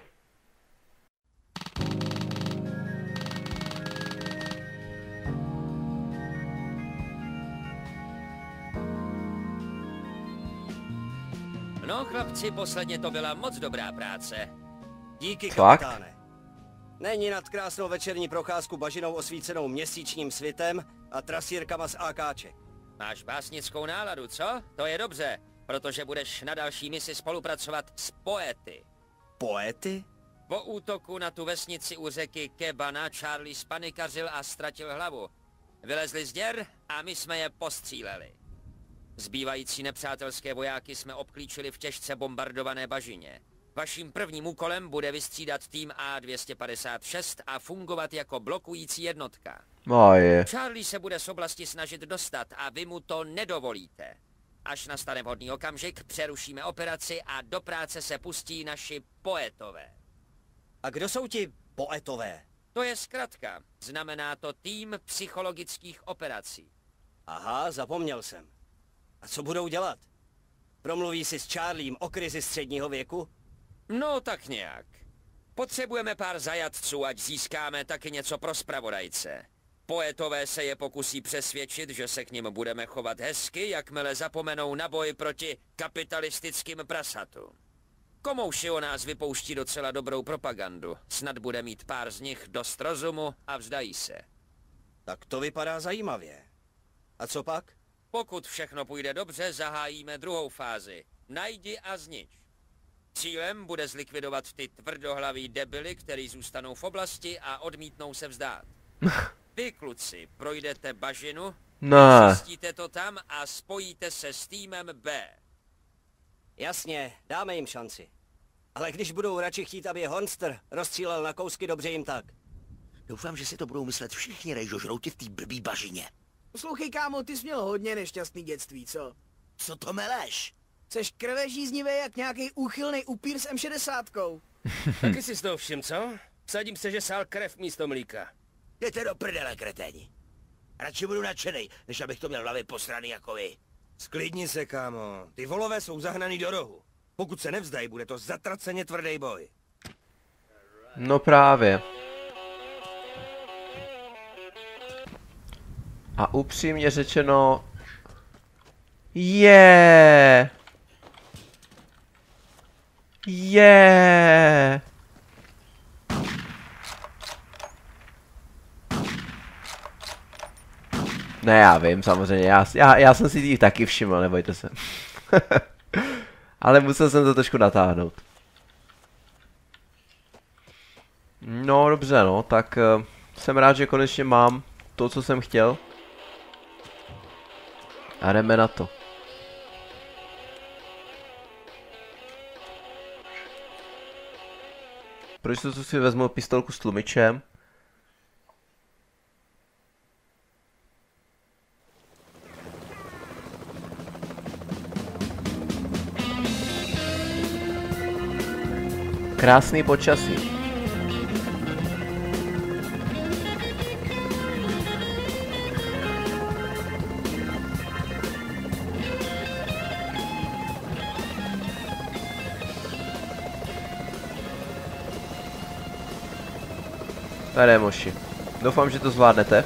S3: No, chlapci, posledně to byla moc dobrá práce.
S2: Díky,
S1: Fakt?
S2: kapitáne. Není nad krásnou večerní procházku bažinou osvícenou měsíčním svitem a trasírkama z ákáček.
S3: Máš básnickou náladu, co? To je dobře, protože budeš na další misi spolupracovat s poety.
S2: Poety?
S3: Po útoku na tu vesnici u řeky Kebana Charlie spanikařil a ztratil hlavu. Vylezli z děr a my jsme je postříleli. Zbývající nepřátelské vojáky jsme obklíčili v těžce bombardované bažině. Vaším prvním úkolem bude vystřídat tým A dvě stě padesát šest a fungovat jako blokující jednotka.
S1: No je.
S3: Charlie se bude z oblasti snažit dostat a vy mu to nedovolíte. Až nastane vhodný okamžik, přerušíme operaci a do práce se pustí naši poetové.
S2: A kdo jsou ti poetové?
S3: To je zkratka. Znamená to tým psychologických operací.
S2: Aha, zapomněl jsem. A co budou dělat? Promluví si s Charliem o krizi středního věku?
S3: No tak nějak. Potřebujeme pár zajatců, ať získáme taky něco pro zpravodajce. Poetové se je pokusí přesvědčit, že se k nim budeme chovat hezky, jakmile zapomenou na boj proti kapitalistickým prasatům. Komouši o nás vypouští docela dobrou propagandu. Snad bude mít pár z nich dost rozumu a vzdají se.
S2: Tak to vypadá zajímavě. A co pak?
S3: Pokud všechno půjde dobře, zahájíme druhou fázi. Najdi a znič. Cílem bude zlikvidovat ty tvrdohlaví debily, který zůstanou v oblasti a odmítnou se vzdát. Vy, kluci, projdete bažinu,
S1: Ne.
S3: zjistíte to tam a spojíte se s týmem B.
S2: Jasně, dáme jim šanci. Ale když budou radši chtít, aby je Hornster rozstřílel na kousky, dobře jim tak.
S5: Doufám, že si to budou myslet všichni rejžožrouti v té blbý bažině.
S4: Poslouchej, kámo, ty jsi měl hodně nešťastný dětství, co?
S5: Co to meleš?
S4: Seš krvežíznivý jak nějaký úchylnej upír s em šedesát.
S6: Taky si z toho všim, co? Vsadím se, že sál krev místo mlíka.
S5: Jděte do prdele, kreténi. Radši budu nadšenej, než abych to měl v hlavě posraný jako vy.
S6: Sklidni se, kámo. Ty volové jsou zahnaný do rohu. Pokud se nevzdají, bude to zatraceně tvrdý boj.
S1: No právě. A upřímně řečeno... Je. Je. Ne, já vím, samozřejmě, já, já, já jsem si jich taky všiml, nebojte se. Ale musel jsem to trošku natáhnout. No dobře, no, tak uh, jsem rád, že konečně mám to, co jsem chtěl. A jdeme na to. Proč to si vezmu pistolku s tlumičem? Krásný počasí. Tady, moši. Doufám, že to zvládnete.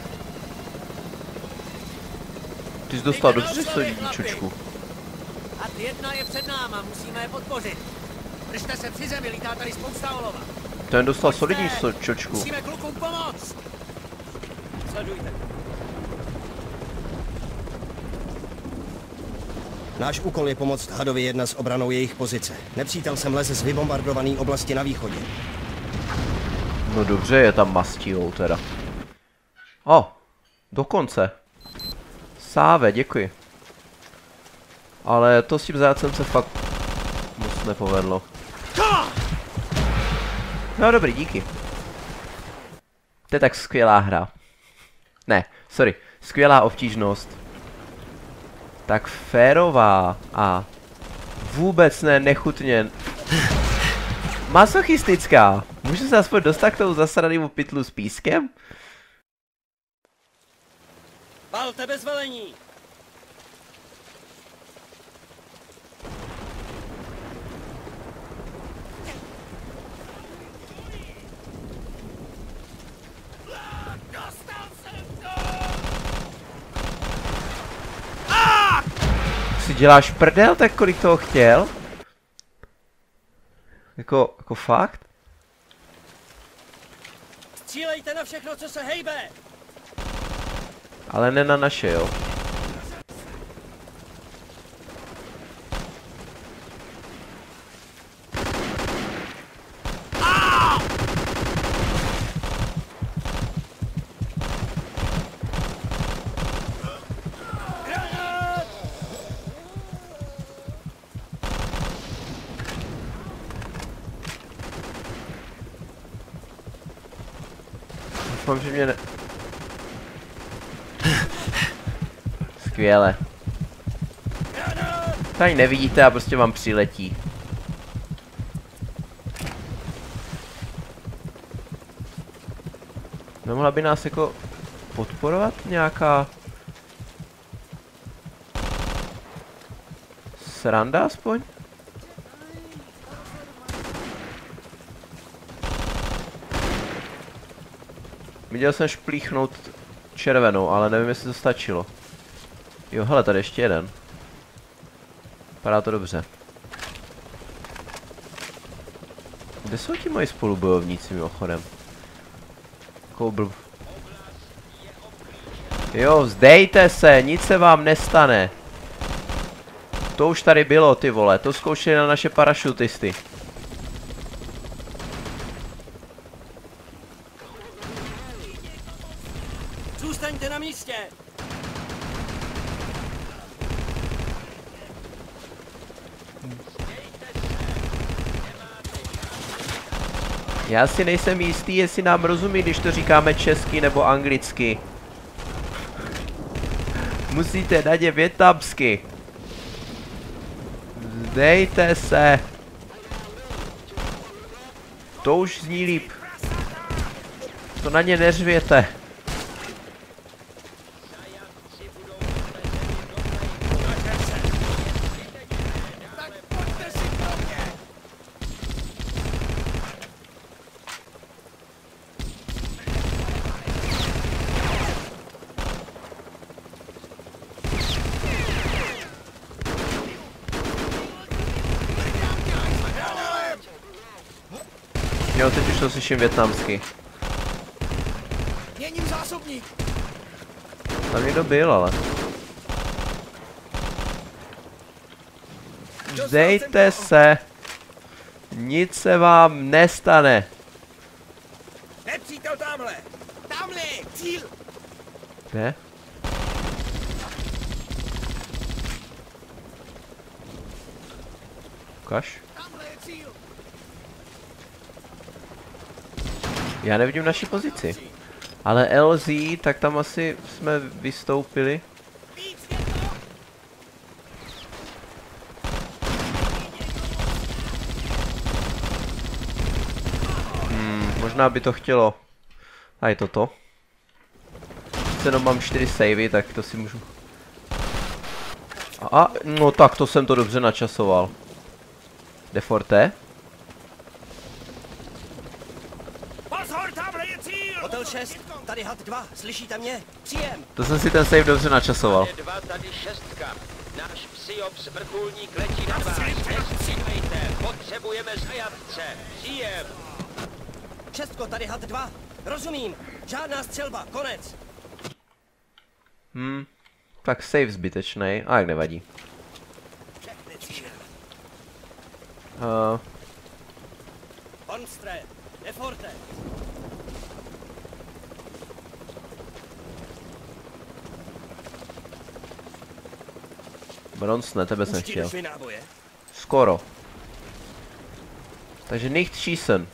S1: Ty jsi dostal dobře solidní čočku.
S2: A jedna je před náma, musíme je podpořit. Držte se při zemi, lítá tady spousta olova.
S1: Ten dostal solidní so čočku.
S2: Musíme klukům pomoct. Sledujte.
S7: Náš úkol je pomoct Hadovi jedna s obranou jejich pozice. Nepřítel sem leze z vybombardované oblasti na východě.
S1: No dobře, je tam mastílou teda. O, dokonce. Sáve, děkuji. Ale to s tím zájecem se fakt moc nepovedlo. No dobrý, díky. To je tak skvělá hra. Ne, sorry, skvělá obtížnost. Tak férová a vůbec ne nechutně masochistická. Můžu se aspoň dostat k tomu zasranému pytlu s pískem?
S5: Palte bez velení!
S1: Si děláš prdel, tak kolik toho chtěl? Jako, jako fakt?
S5: Střílejte na všechno, co se hejbe!
S1: Ale ne na naše, jo. Doufám, že mě ne... Skvěle. To ani nevidíte a prostě vám přiletí. Nemohla by nás jako podporovat nějaká sranda aspoň? Viděl jsem šplíchnout červenou, ale nevím, jestli to stačilo. Jo, hele, tady ještě jeden. Vypadá to dobře. Kde jsou ti moji spolubojovníci mimochodem? Koubl. Jo, vzdejte se, nic se vám nestane. To už tady bylo, ty vole, to zkoušeli na naše parašutisty.
S5: Zůstaňte na místě!
S1: Já si nejsem jistý, jestli nám rozumí, když to říkáme česky nebo anglicky. Musíte na ně větnamsky. Vzdejte se. To už zní líp. To na ně neřvěte. Jo, teď už to slyším větnamsky.
S2: Měním zásobník.
S1: Tam někdo byl, ale. Vzdejte se. Nic se vám nestane.
S2: Nepřítel tamhle. Tamhle, cíl.
S1: Kde? Ukaž.
S2: Tamhle je cíl.
S1: Já nevidím naši pozici. Ale L Z, tak tam asi jsme vystoupili. Hmm, možná by to chtělo. A je toto. Jenom mám čtyři savey, tak to si můžu. A, no tak to jsem to dobře načasoval. De forte.
S5: Pozor, tamhle je cíl!
S7: Hotel šest, tady had dva, slyšíte mě? Příjem.
S1: To jsem si ten save dobře načasoval.
S3: Tady dva, tady šestka. Náš psiops vrchulník letí na vás. Nestřílejte, potřebujeme zajatce. Příjem.
S7: Šestko, tady had dva. Rozumím. Žádná střelba, konec.
S1: Hm. Tak save zbytečnej, a jak nevadí. Uh,
S7: Onstre, Neforte.
S1: Bronsne, tebe jsem
S7: Už ti
S1: chtěl.
S7: došly náboje?
S1: Skoro. Takže nicht schießen.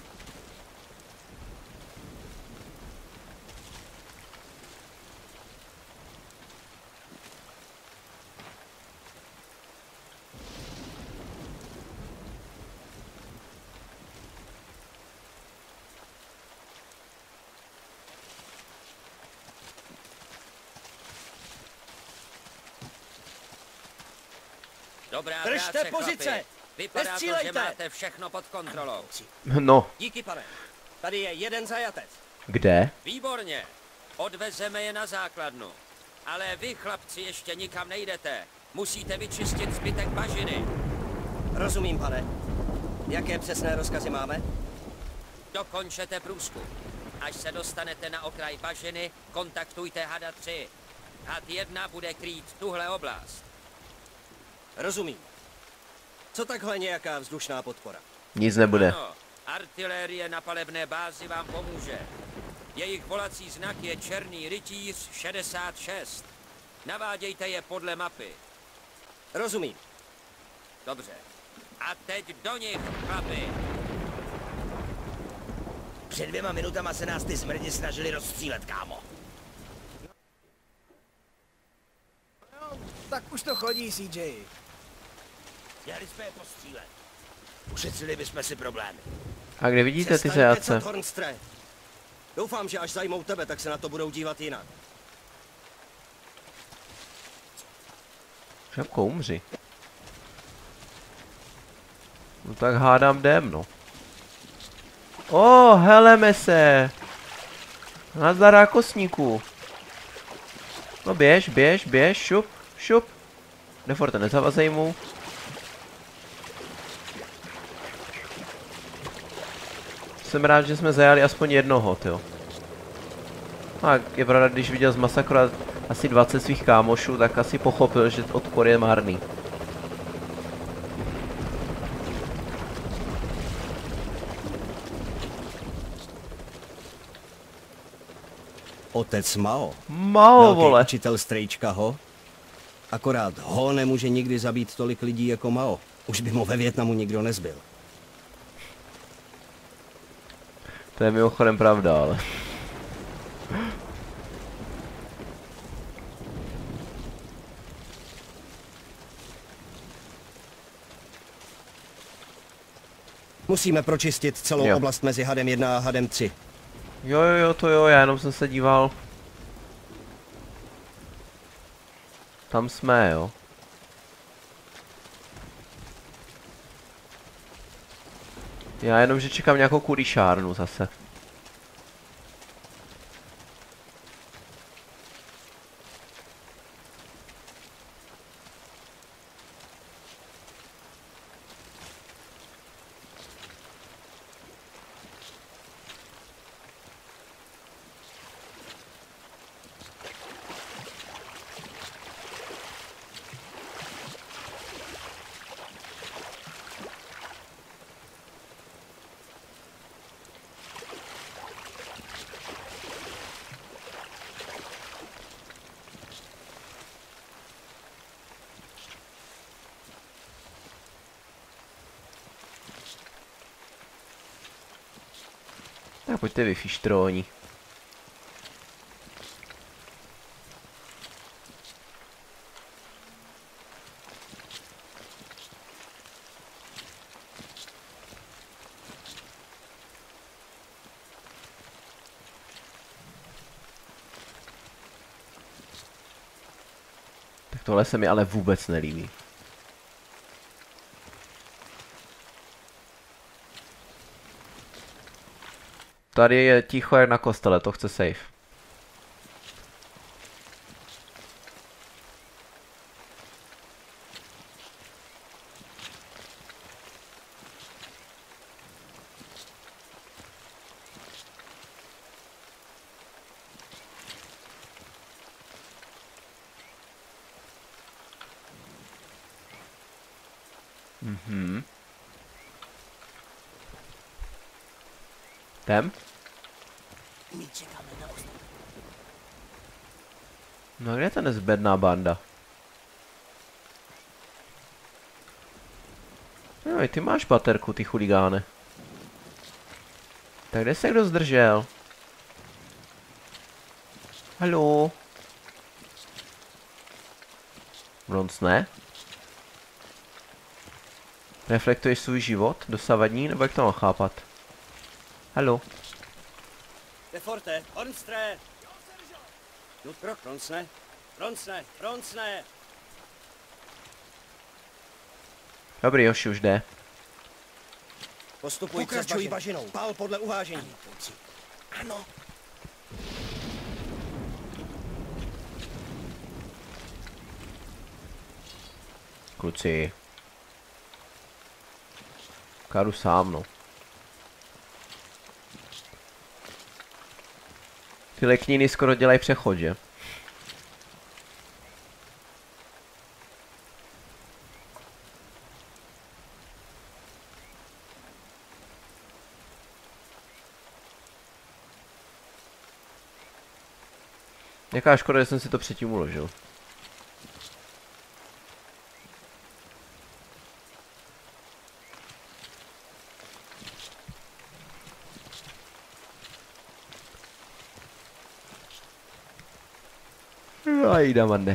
S3: Dobrá
S7: Držte
S3: práce,
S7: pozice!
S3: chlapi. Vypadá to, že
S7: Nestřílejte!
S3: máte všechno pod kontrolou.
S1: No,
S7: Díky, pane. Tady je jeden zajatec.
S1: kde?
S3: Výborně. Odvezeme je na základnu. Ale vy, chlapci, ještě nikam nejdete. Musíte vyčistit zbytek bažiny.
S7: Rozumím, pane. Jaké přesné rozkazy máme?
S3: Dokončete průzkum. Až se dostanete na okraj bažiny, kontaktujte hada tři. Had jedna bude krýt tuhle oblast.
S7: Rozumím. Co takhle nějaká vzdušná podpora?
S1: Nic nebude.
S3: Ano, artilérie na palebné bázi vám pomůže. Jejich volací znak je Černý rytíř šedesát šest. Navádějte je podle mapy.
S7: Rozumím.
S3: Dobře. A teď do nich, chlapi.
S5: Před dvěma minutama se nás ty smrdi snažili rozstřílet, kámo.
S4: No, tak už to chodí, C J.
S5: Chtěli jsme je postřílet. Ušetřili bychom si problémy.
S1: A kde vidíte ty
S7: Přestaň
S1: zajatce?
S7: kecat, Hornstre. Doufám, že až zajmou tebe, tak se na to budou dívat jinak.
S1: Šapko, umři. No tak hádám jdem, no. O, oh, heleme se. Nazdar rákosníku. No běž, běž, běž, šup, šup. Neforte, nezavazej mu. Jsem rád, že jsme zajali aspoň jednoho, tyjo. A je pravda, když viděl zmasakrovat asi dvacet svých kámošů, tak asi pochopil, že odpor je marný.
S7: Otec Mao.
S1: Mao,
S7: Velký
S1: vole.
S7: učitel strejčka Ho. Akorát Ho nemůže nikdy zabít tolik lidí jako Mao. Už by mu ve Vietnamu nikdo nezbyl.
S1: To je mimochodem pravda, ale...
S7: Musíme pročistit celou
S1: Jo.
S7: oblast mezi hadem jedna a hadem tři.
S1: Jo, jo, jo, to jo, já jenom jsem se díval. Tam jsme, jo. Já jenom, že čekám nějakou kulišárnu zase. Tak pojďte vy, fištróni. Tak tohle se mi ale vůbec nelíbí. Tady je ticho jak na kostele, to chce safe. Mhm. Jdem?
S2: My čekáme na ostatní.
S1: No kde je ta nezbedná banda? No i ty máš baterku, ty chuligáne. Tak kde se kdo zdržel? Haló? Bronz ne? Reflektuješ svůj život? Dosavadní? Nebo jak to mám chápat? Haló?
S7: De forte, Ornstre! Nutrok, Ronsne, Ronsne, Ronsne!
S1: Dobrý, Joši, už jde.
S7: Postupuj přes
S6: Pokračuj
S7: bažinou.
S6: bažinou. Pál podle uvážení.
S2: Kluci. Ano.
S1: Kluci. Karu sám, no. Ty lekníny skoro dělají přechod, že? Jaká škoda, že jsem si to předtím uložil. Ajda, mande.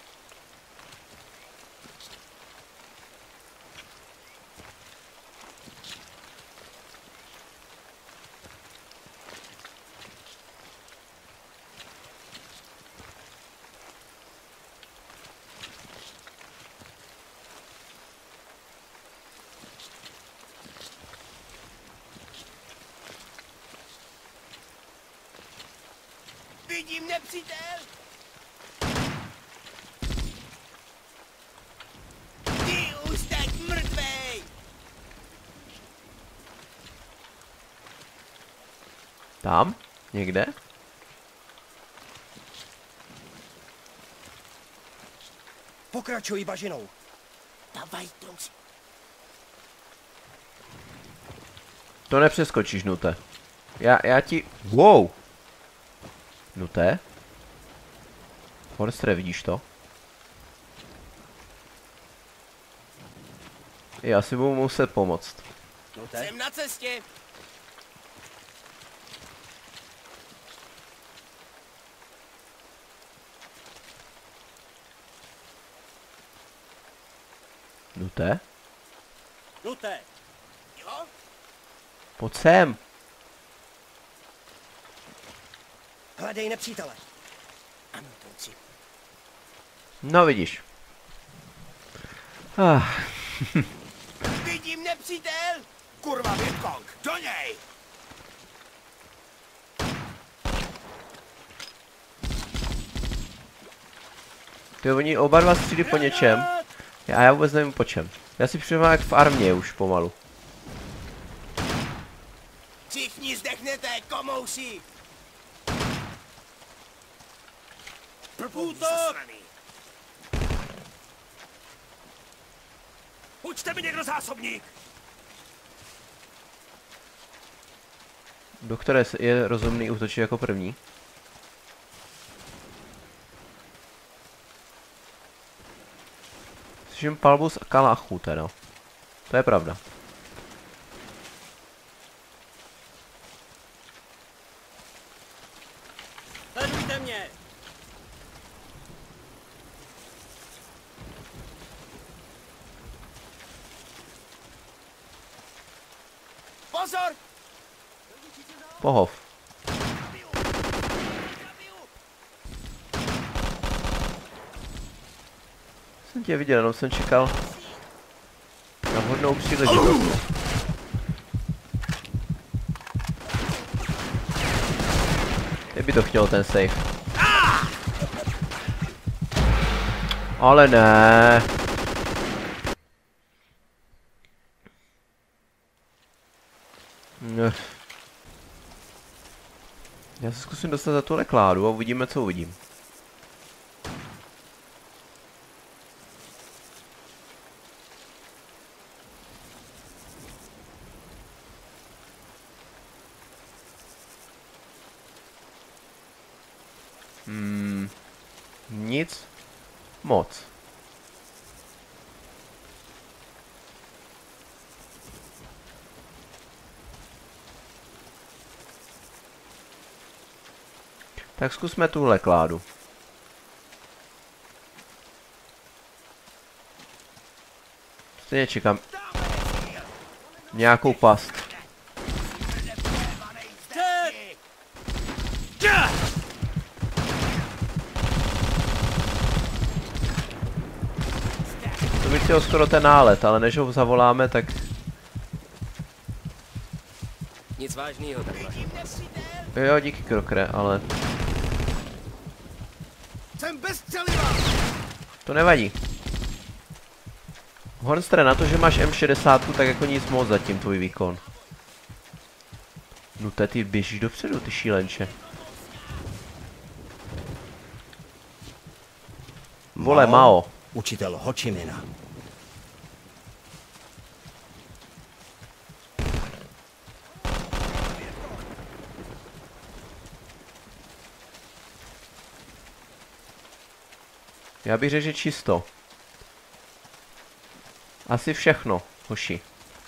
S2: Vidím nepřítel! Ty už teď mrtvej!
S1: Tam? Někde?
S6: Pokračuj bažinou.
S2: Davaj, Trunci.
S1: To nepřeskočíš, Nute. Já, já ti... Wow! Nute? Forstre, vidíš to? Já si budu muset pomoct.
S2: Jsem na cestě.
S1: Nute?
S7: Nute!
S2: Jo?
S1: Pojď sem!
S6: Hledej nepřítele.
S2: Ano, Trunci.
S1: No vidíš. Ah.
S2: Vidím nepřítel! Kurva, Vietcong, do něj!
S1: Ty oni oba dva střílí po něčem. Já, já vůbec nevím po čem. Já si připadám jak v armě už pomalu.
S2: Všichni zdechnete, komouši! Útok!
S6: Učte mi někdo zásobník.
S1: Do které je rozumný útočit jako první? Slyším palbu z kaláchů teda. To je pravda.
S7: Sledujte mě!
S2: Pozor!
S1: Pohov. Jsem tě viděl, jenom jsem čekal na vhodnou příležitost. Je by to chtělo ten safe. Ale ne. Uf. Já se zkusím dostat za tuhle kládu a uvidíme, co uvidím. Hmm. Nic moc. Tak zkusme tuhle kládu. Stejně čekám nějakou past. To bych chtěl skoro ten nálet, ale než ho zavoláme, tak...
S2: Nic vážného takhle.
S1: Jo, díky Krokre, ale...
S4: Jsem bez střeliva!
S1: To nevadí. Hornstre, na to, že máš M šedesát, tak jako nic moc zatím tvůj výkon. No ty běžíš dopředu, ty šílenče. Vole, Mao.
S7: Učitel Ho Chi Mina.
S1: Já bych řekl, že čisto. Asi všechno, hoši.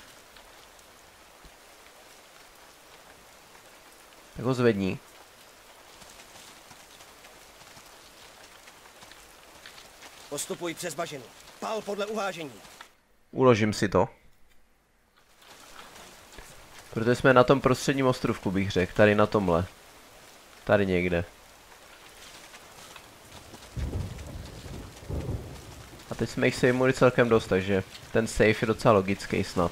S1: Tak ho zvedni.
S6: Postupuj přes bažinu. Pál podle uvážení.
S1: Uložím si to. Protože jsme na tom prostředním ostrovku, bych řekl. Tady na tomhle. Tady někde. A teď jsme jich sejmuli celkem dost, takže ten safe je docela logický snad.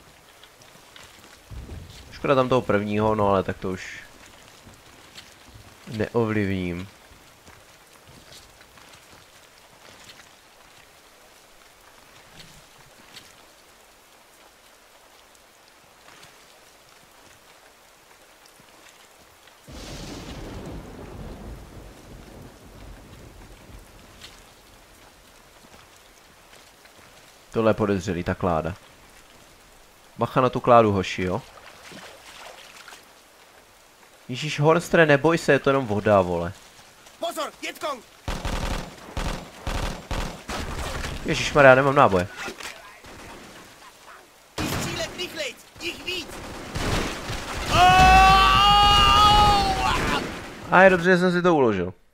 S1: Škoda tam toho prvního, no ale tak to už neovlivním. Tohle je podezřelý, ta kláda. Bacha na tu kládu, hoši, jo? Ježíš, Hornstre, neboj se, je to jenom voda, vole.
S6: Pozor, Větkong!
S1: Ježišmarja, já nemám náboje.
S6: Střílet rychlejc, jich víc!
S1: A je dobře, že jsem si to uložil.